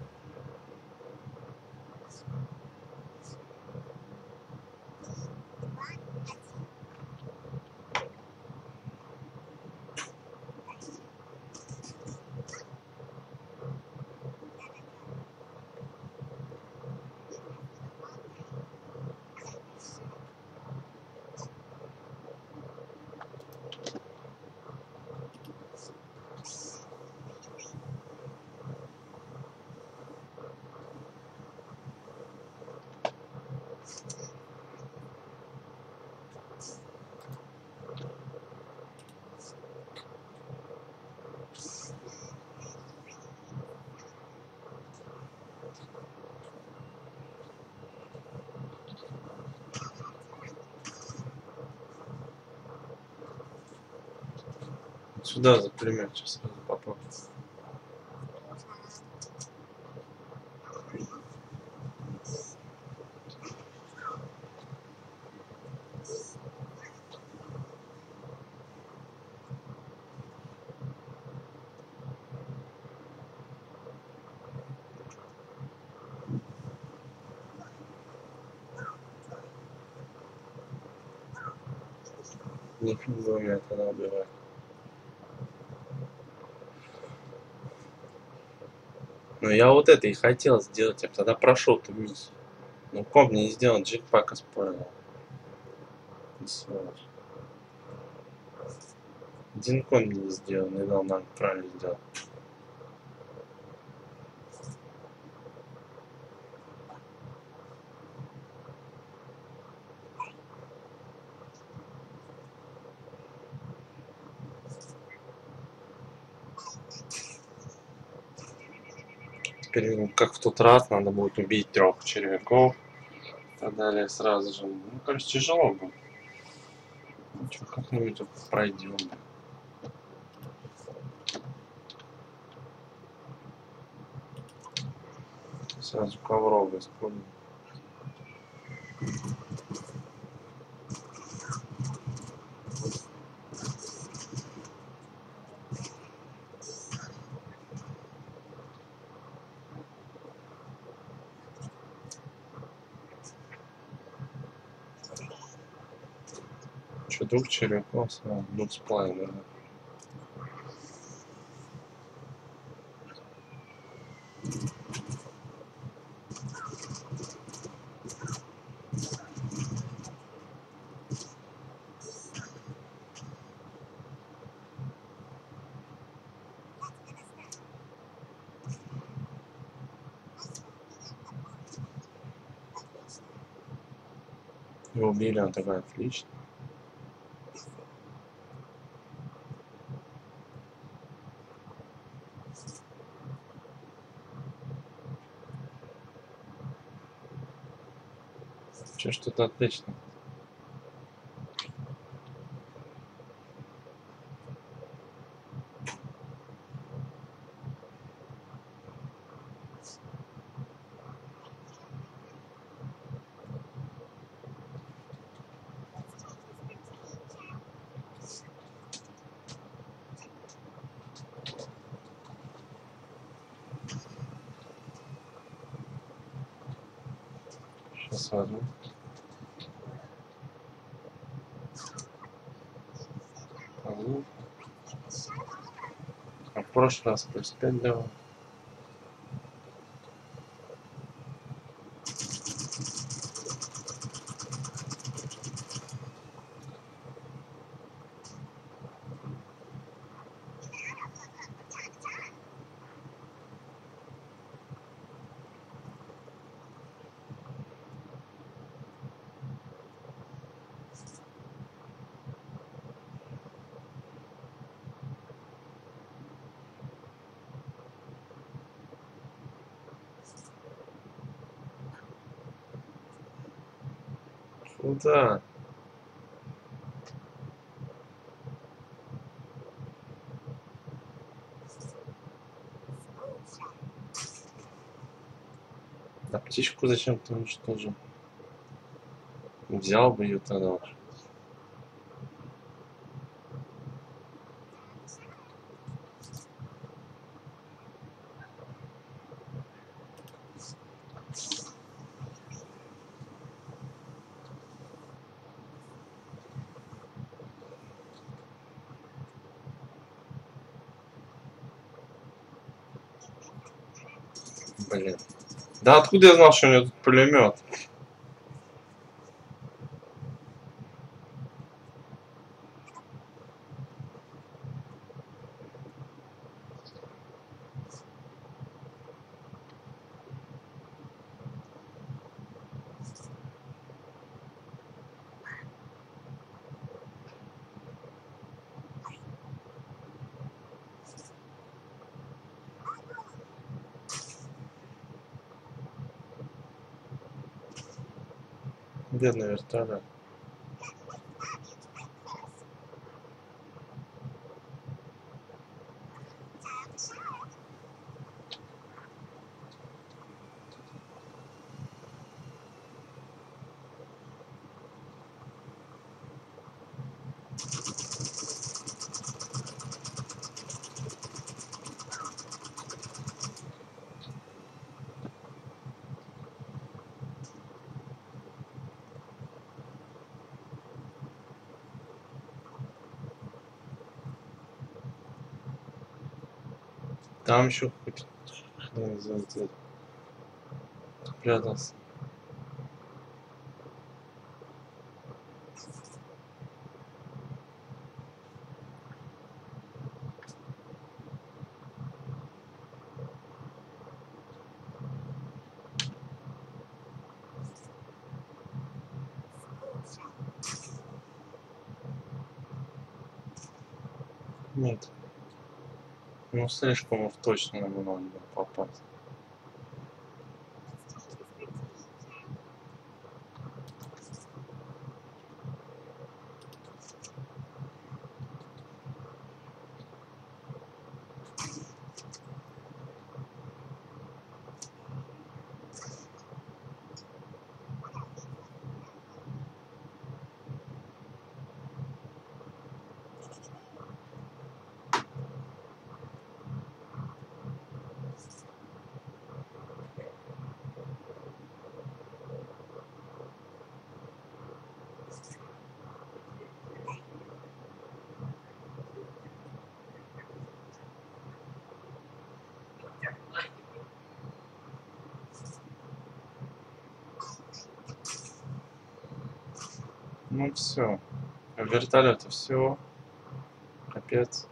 Сюда за пулемет сейчас сразу попробую. Нифига меня тогда убивать. Но я вот это и хотел сделать, я тогда прошел эту миссию. Ну комп мне не сделал, джекпак использовал. Один комп мне не сделал, не дал нам правильно сделать. Теперь, как в тот раз, надо будет убить трех червяков. И так далее сразу же. Ну, короче, тяжело будет. Ну, что, как-нибудь пройдем. Сразу ковровый используем. Что, двух червяков сразу, двух с половиной, да? Его убили, он такой, отлично. Че, что-то отлично. Сейчас возьму. Возьму. А в прошлый раз плюс пять давал. Куда? А птичку зачем ты уничтожил? Взял бы ее тогда уж. Блин. Да откуда я знал, что у него тут пулемет? Бедный вертолет. Там еще хоть хрен знает где прятался. Нет. Ну слишком уж точно ему надо было попасть. Ну все. Вертолеты все. Капец.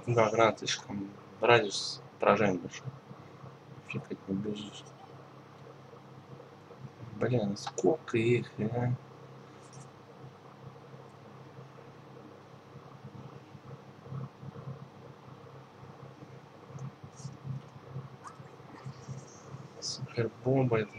Да, гранат слишком радиус поражения большой. Фиг от не бежишь. Блин, сколько их, а? Супер бомба это.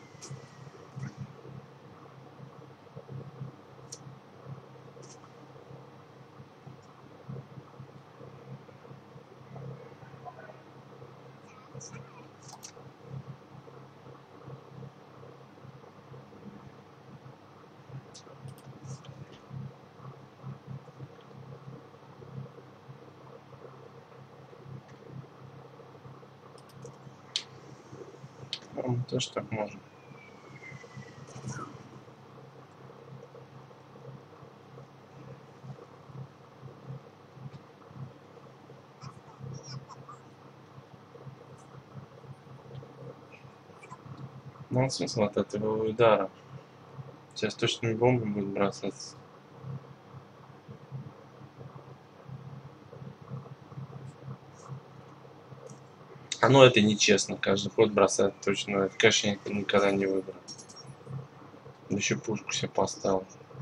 А, мы тоже так можем. Ну, вот смысл от этого удара. Сейчас точными бомбами будет бросаться. А ну это нечестно, каждый ход бросает точно. Это, конечно, я никогда не выиграю. Еще пушку себе поставил.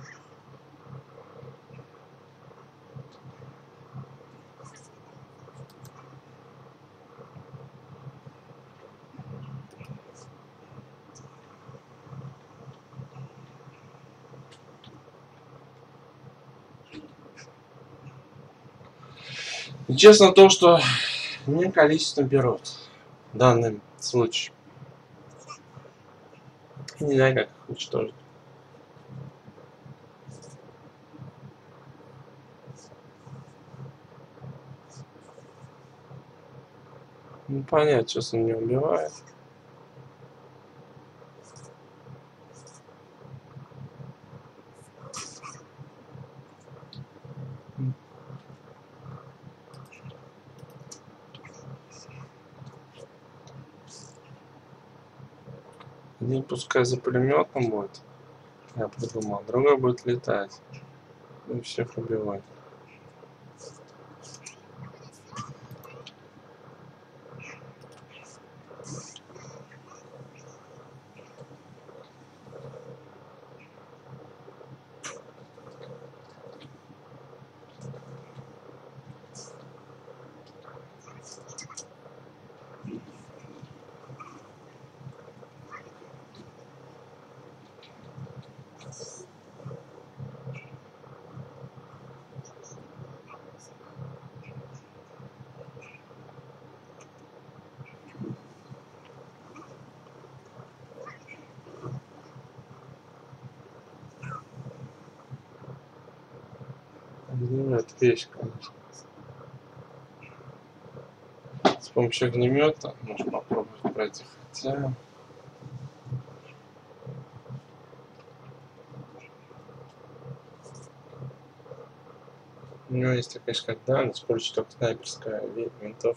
Честно то, что мне количество берут в данном случае. Не знаю, как их уничтожить. Ну понятно, сейчас он не убивает. Один пускай за пулеметом будет. Я придумал. Другой будет летать. И всех убивать. Огнемет вещь, конечно. С помощью огнемета можно попробовать пройти, хотя у него есть такая, конечно, как данность, используется только снайперская винтовка.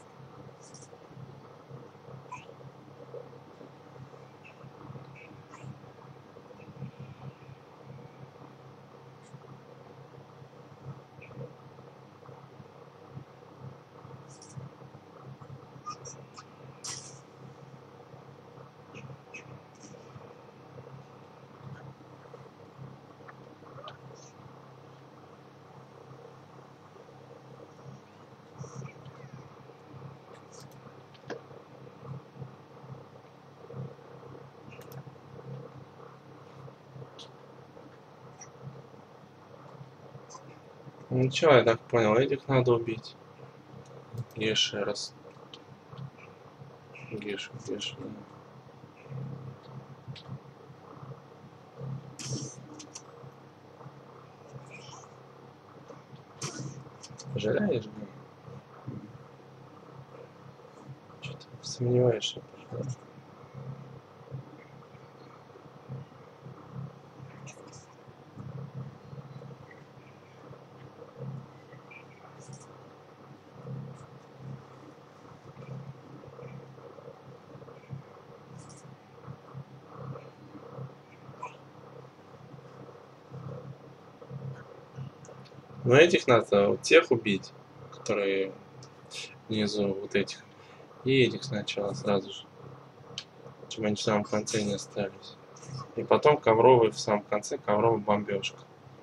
Ну чё, я так понял, этих надо убить. Геши раз. Гешу, Гешу. Пожалеешь, блин? Что-то сомневаешься, пожалуй. Но этих надо вот тех убить, которые внизу вот этих. И этих сначала сразу же. Чтобы они в самом конце не остались. И потом ковровый в самом конце, ковровая бомбежка.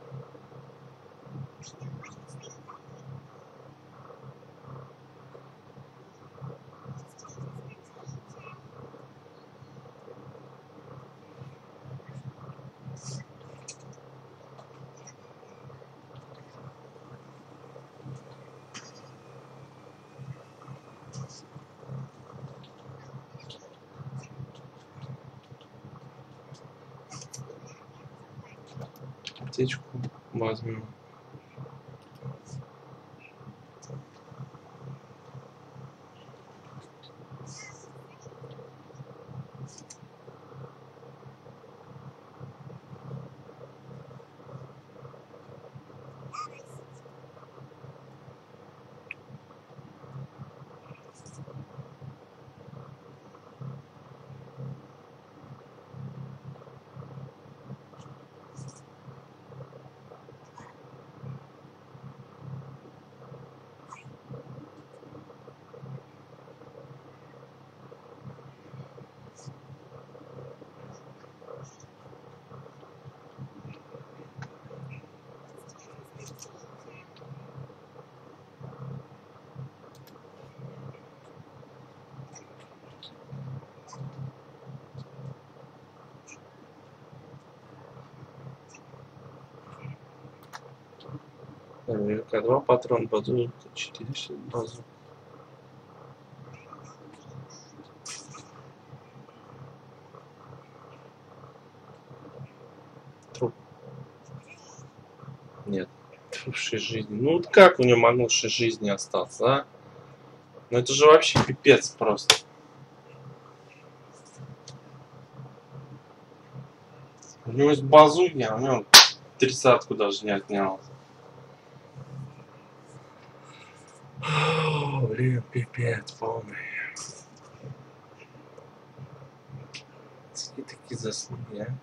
Аптечку возьмем. Америка два патрон, базука четыре базу. Труп. Нет. шесть жизней. Ну вот как у него могло шесть жизней остаться, а? Ну это же вообще пипец просто. У него есть базуки, а у него тридцатку даже не отнял. О, блин, пипец полный. И такие заслуги, а?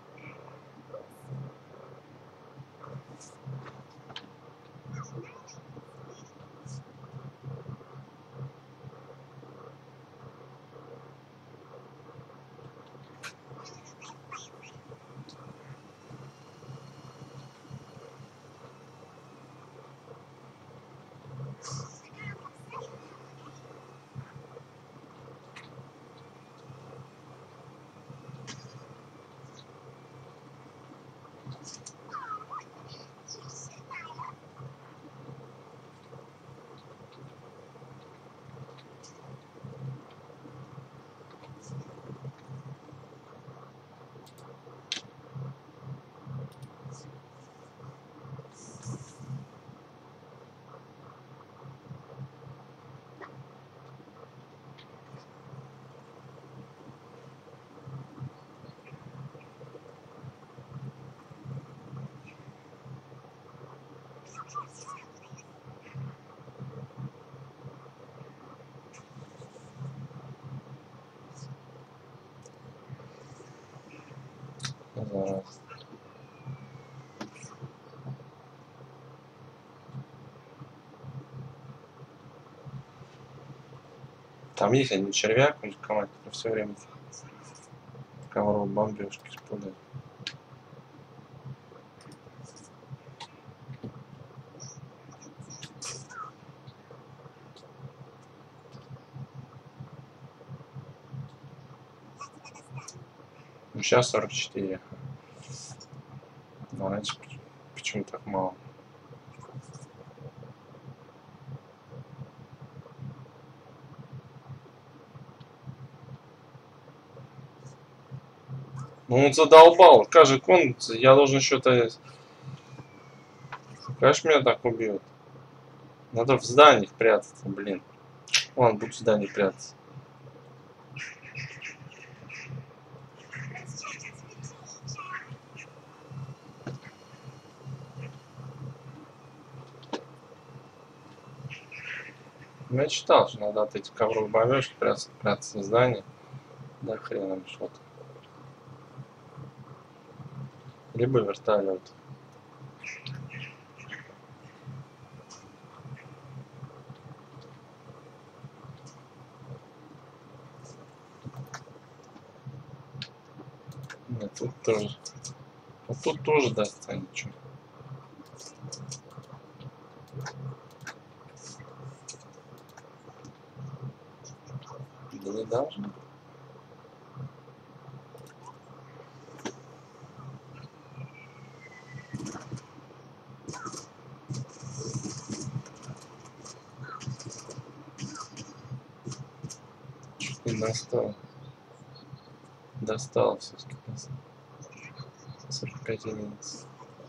Зараз. Там есть один червяк, он команд все время ковровые бомбежки спугнуть. Ну сейчас сорок четыре. А раньше почему так мало? Ну он задолбал. Каждый кон, я должен что-то... Конечно, меня так убьют. Надо в зданиях прятаться, блин. Ладно, буду в здании прятаться. Я читал, что надо от этих ковровых бомбежек прятаться, прятаться в здании. Да хрена что-то. Либо вертолет. тут тоже. А тут тоже достанет что. Да не должно. Чуть не достал. Достал все-таки. сорок пять единиц.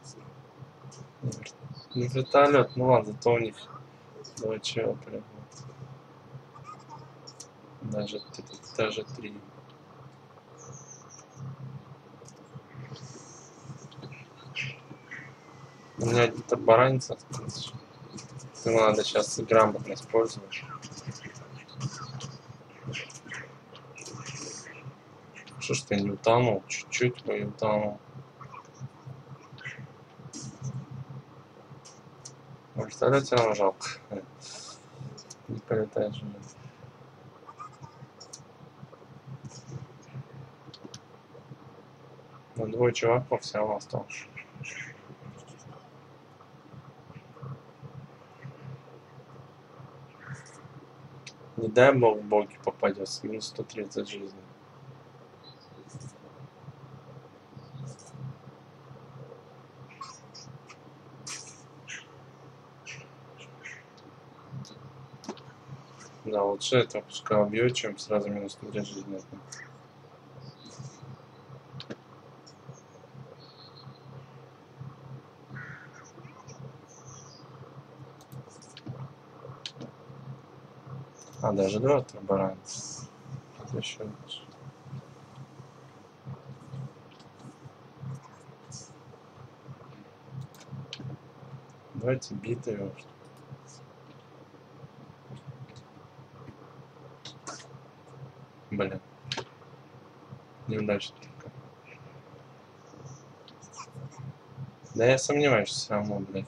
Не вертолет, ну ладно, зато у них два чего прям. Даже, даже три. У меня где-то баранец открылся. Его надо сейчас грамотно использовать. Что ж ты не утонул? Чуть-чуть бы и утонул. Вертолет все равно жалко. Не полетаешь же. Ну, двое чуваков все равно осталось. Не дай бог в боги попадется. Минус сто тридцать жизни. Да, лучше это пускай убьет, чем сразу минус сто тридцать жизни. А, даже два турборана. Это еще лучше. Давайте биты его. Блин. Неудачно только. Да я сомневаюсь, что все равно, блядь.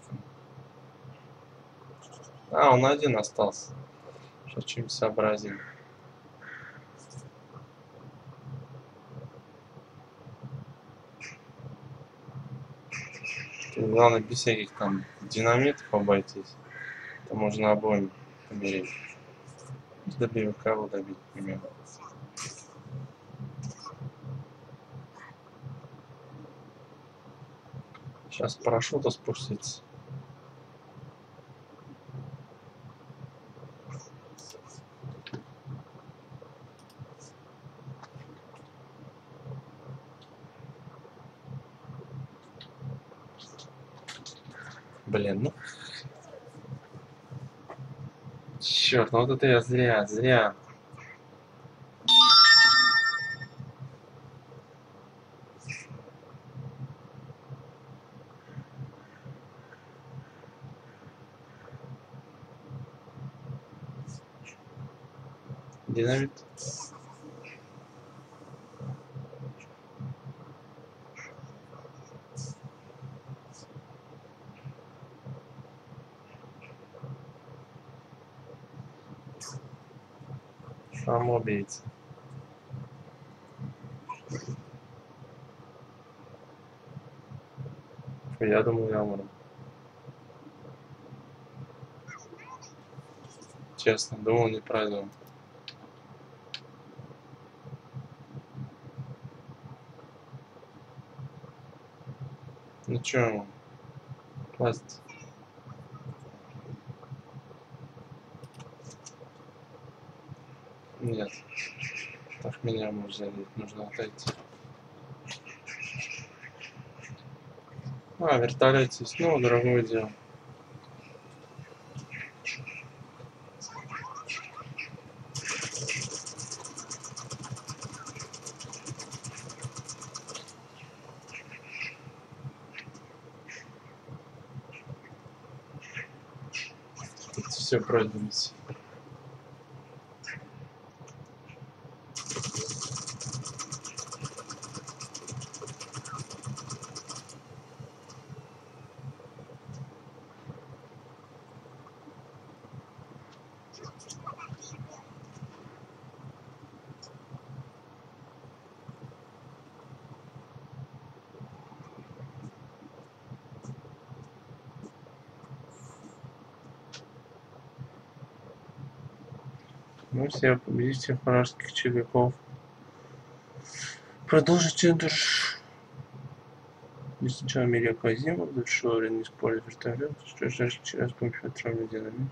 А, он один остался. Сейчас что-нибудь сообразим. Тут главное без всяких там динамитов обойтись. То можно обоим помереть. Добью, кого добить, примерно. Сейчас с парашюта спуститься. Блин, ну. Черт, ну вот это я зря, зря. Динамит. Самоубийца. Я думаю, я умру. Честно, думал, не пройду. Ну чё, класть? Нет. Так меня может залить, нужно отойти. А, вертолет есть, ну, дорогое дело. Все пройдено. Ну, все, победить всех вражеских червяков. Продолжить центр. Сначала Мирия Казимов завершила время использовать вертолет. Что же через помощью отравления динамит.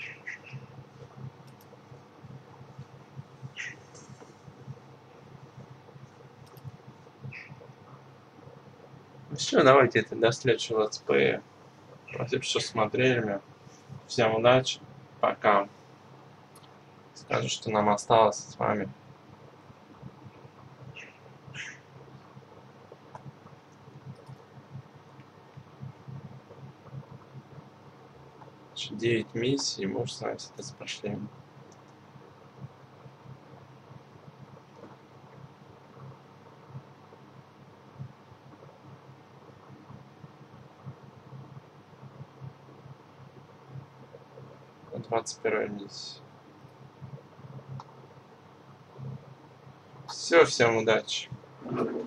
Ну все, давайте это до следующего летсплея. Спасибо, что смотрели. Всем удачи. Пока. Скажу, что нам осталось с вами. девять миссий, может, знаете, это прошли. двадцать первая миссия. Все, всем удачи.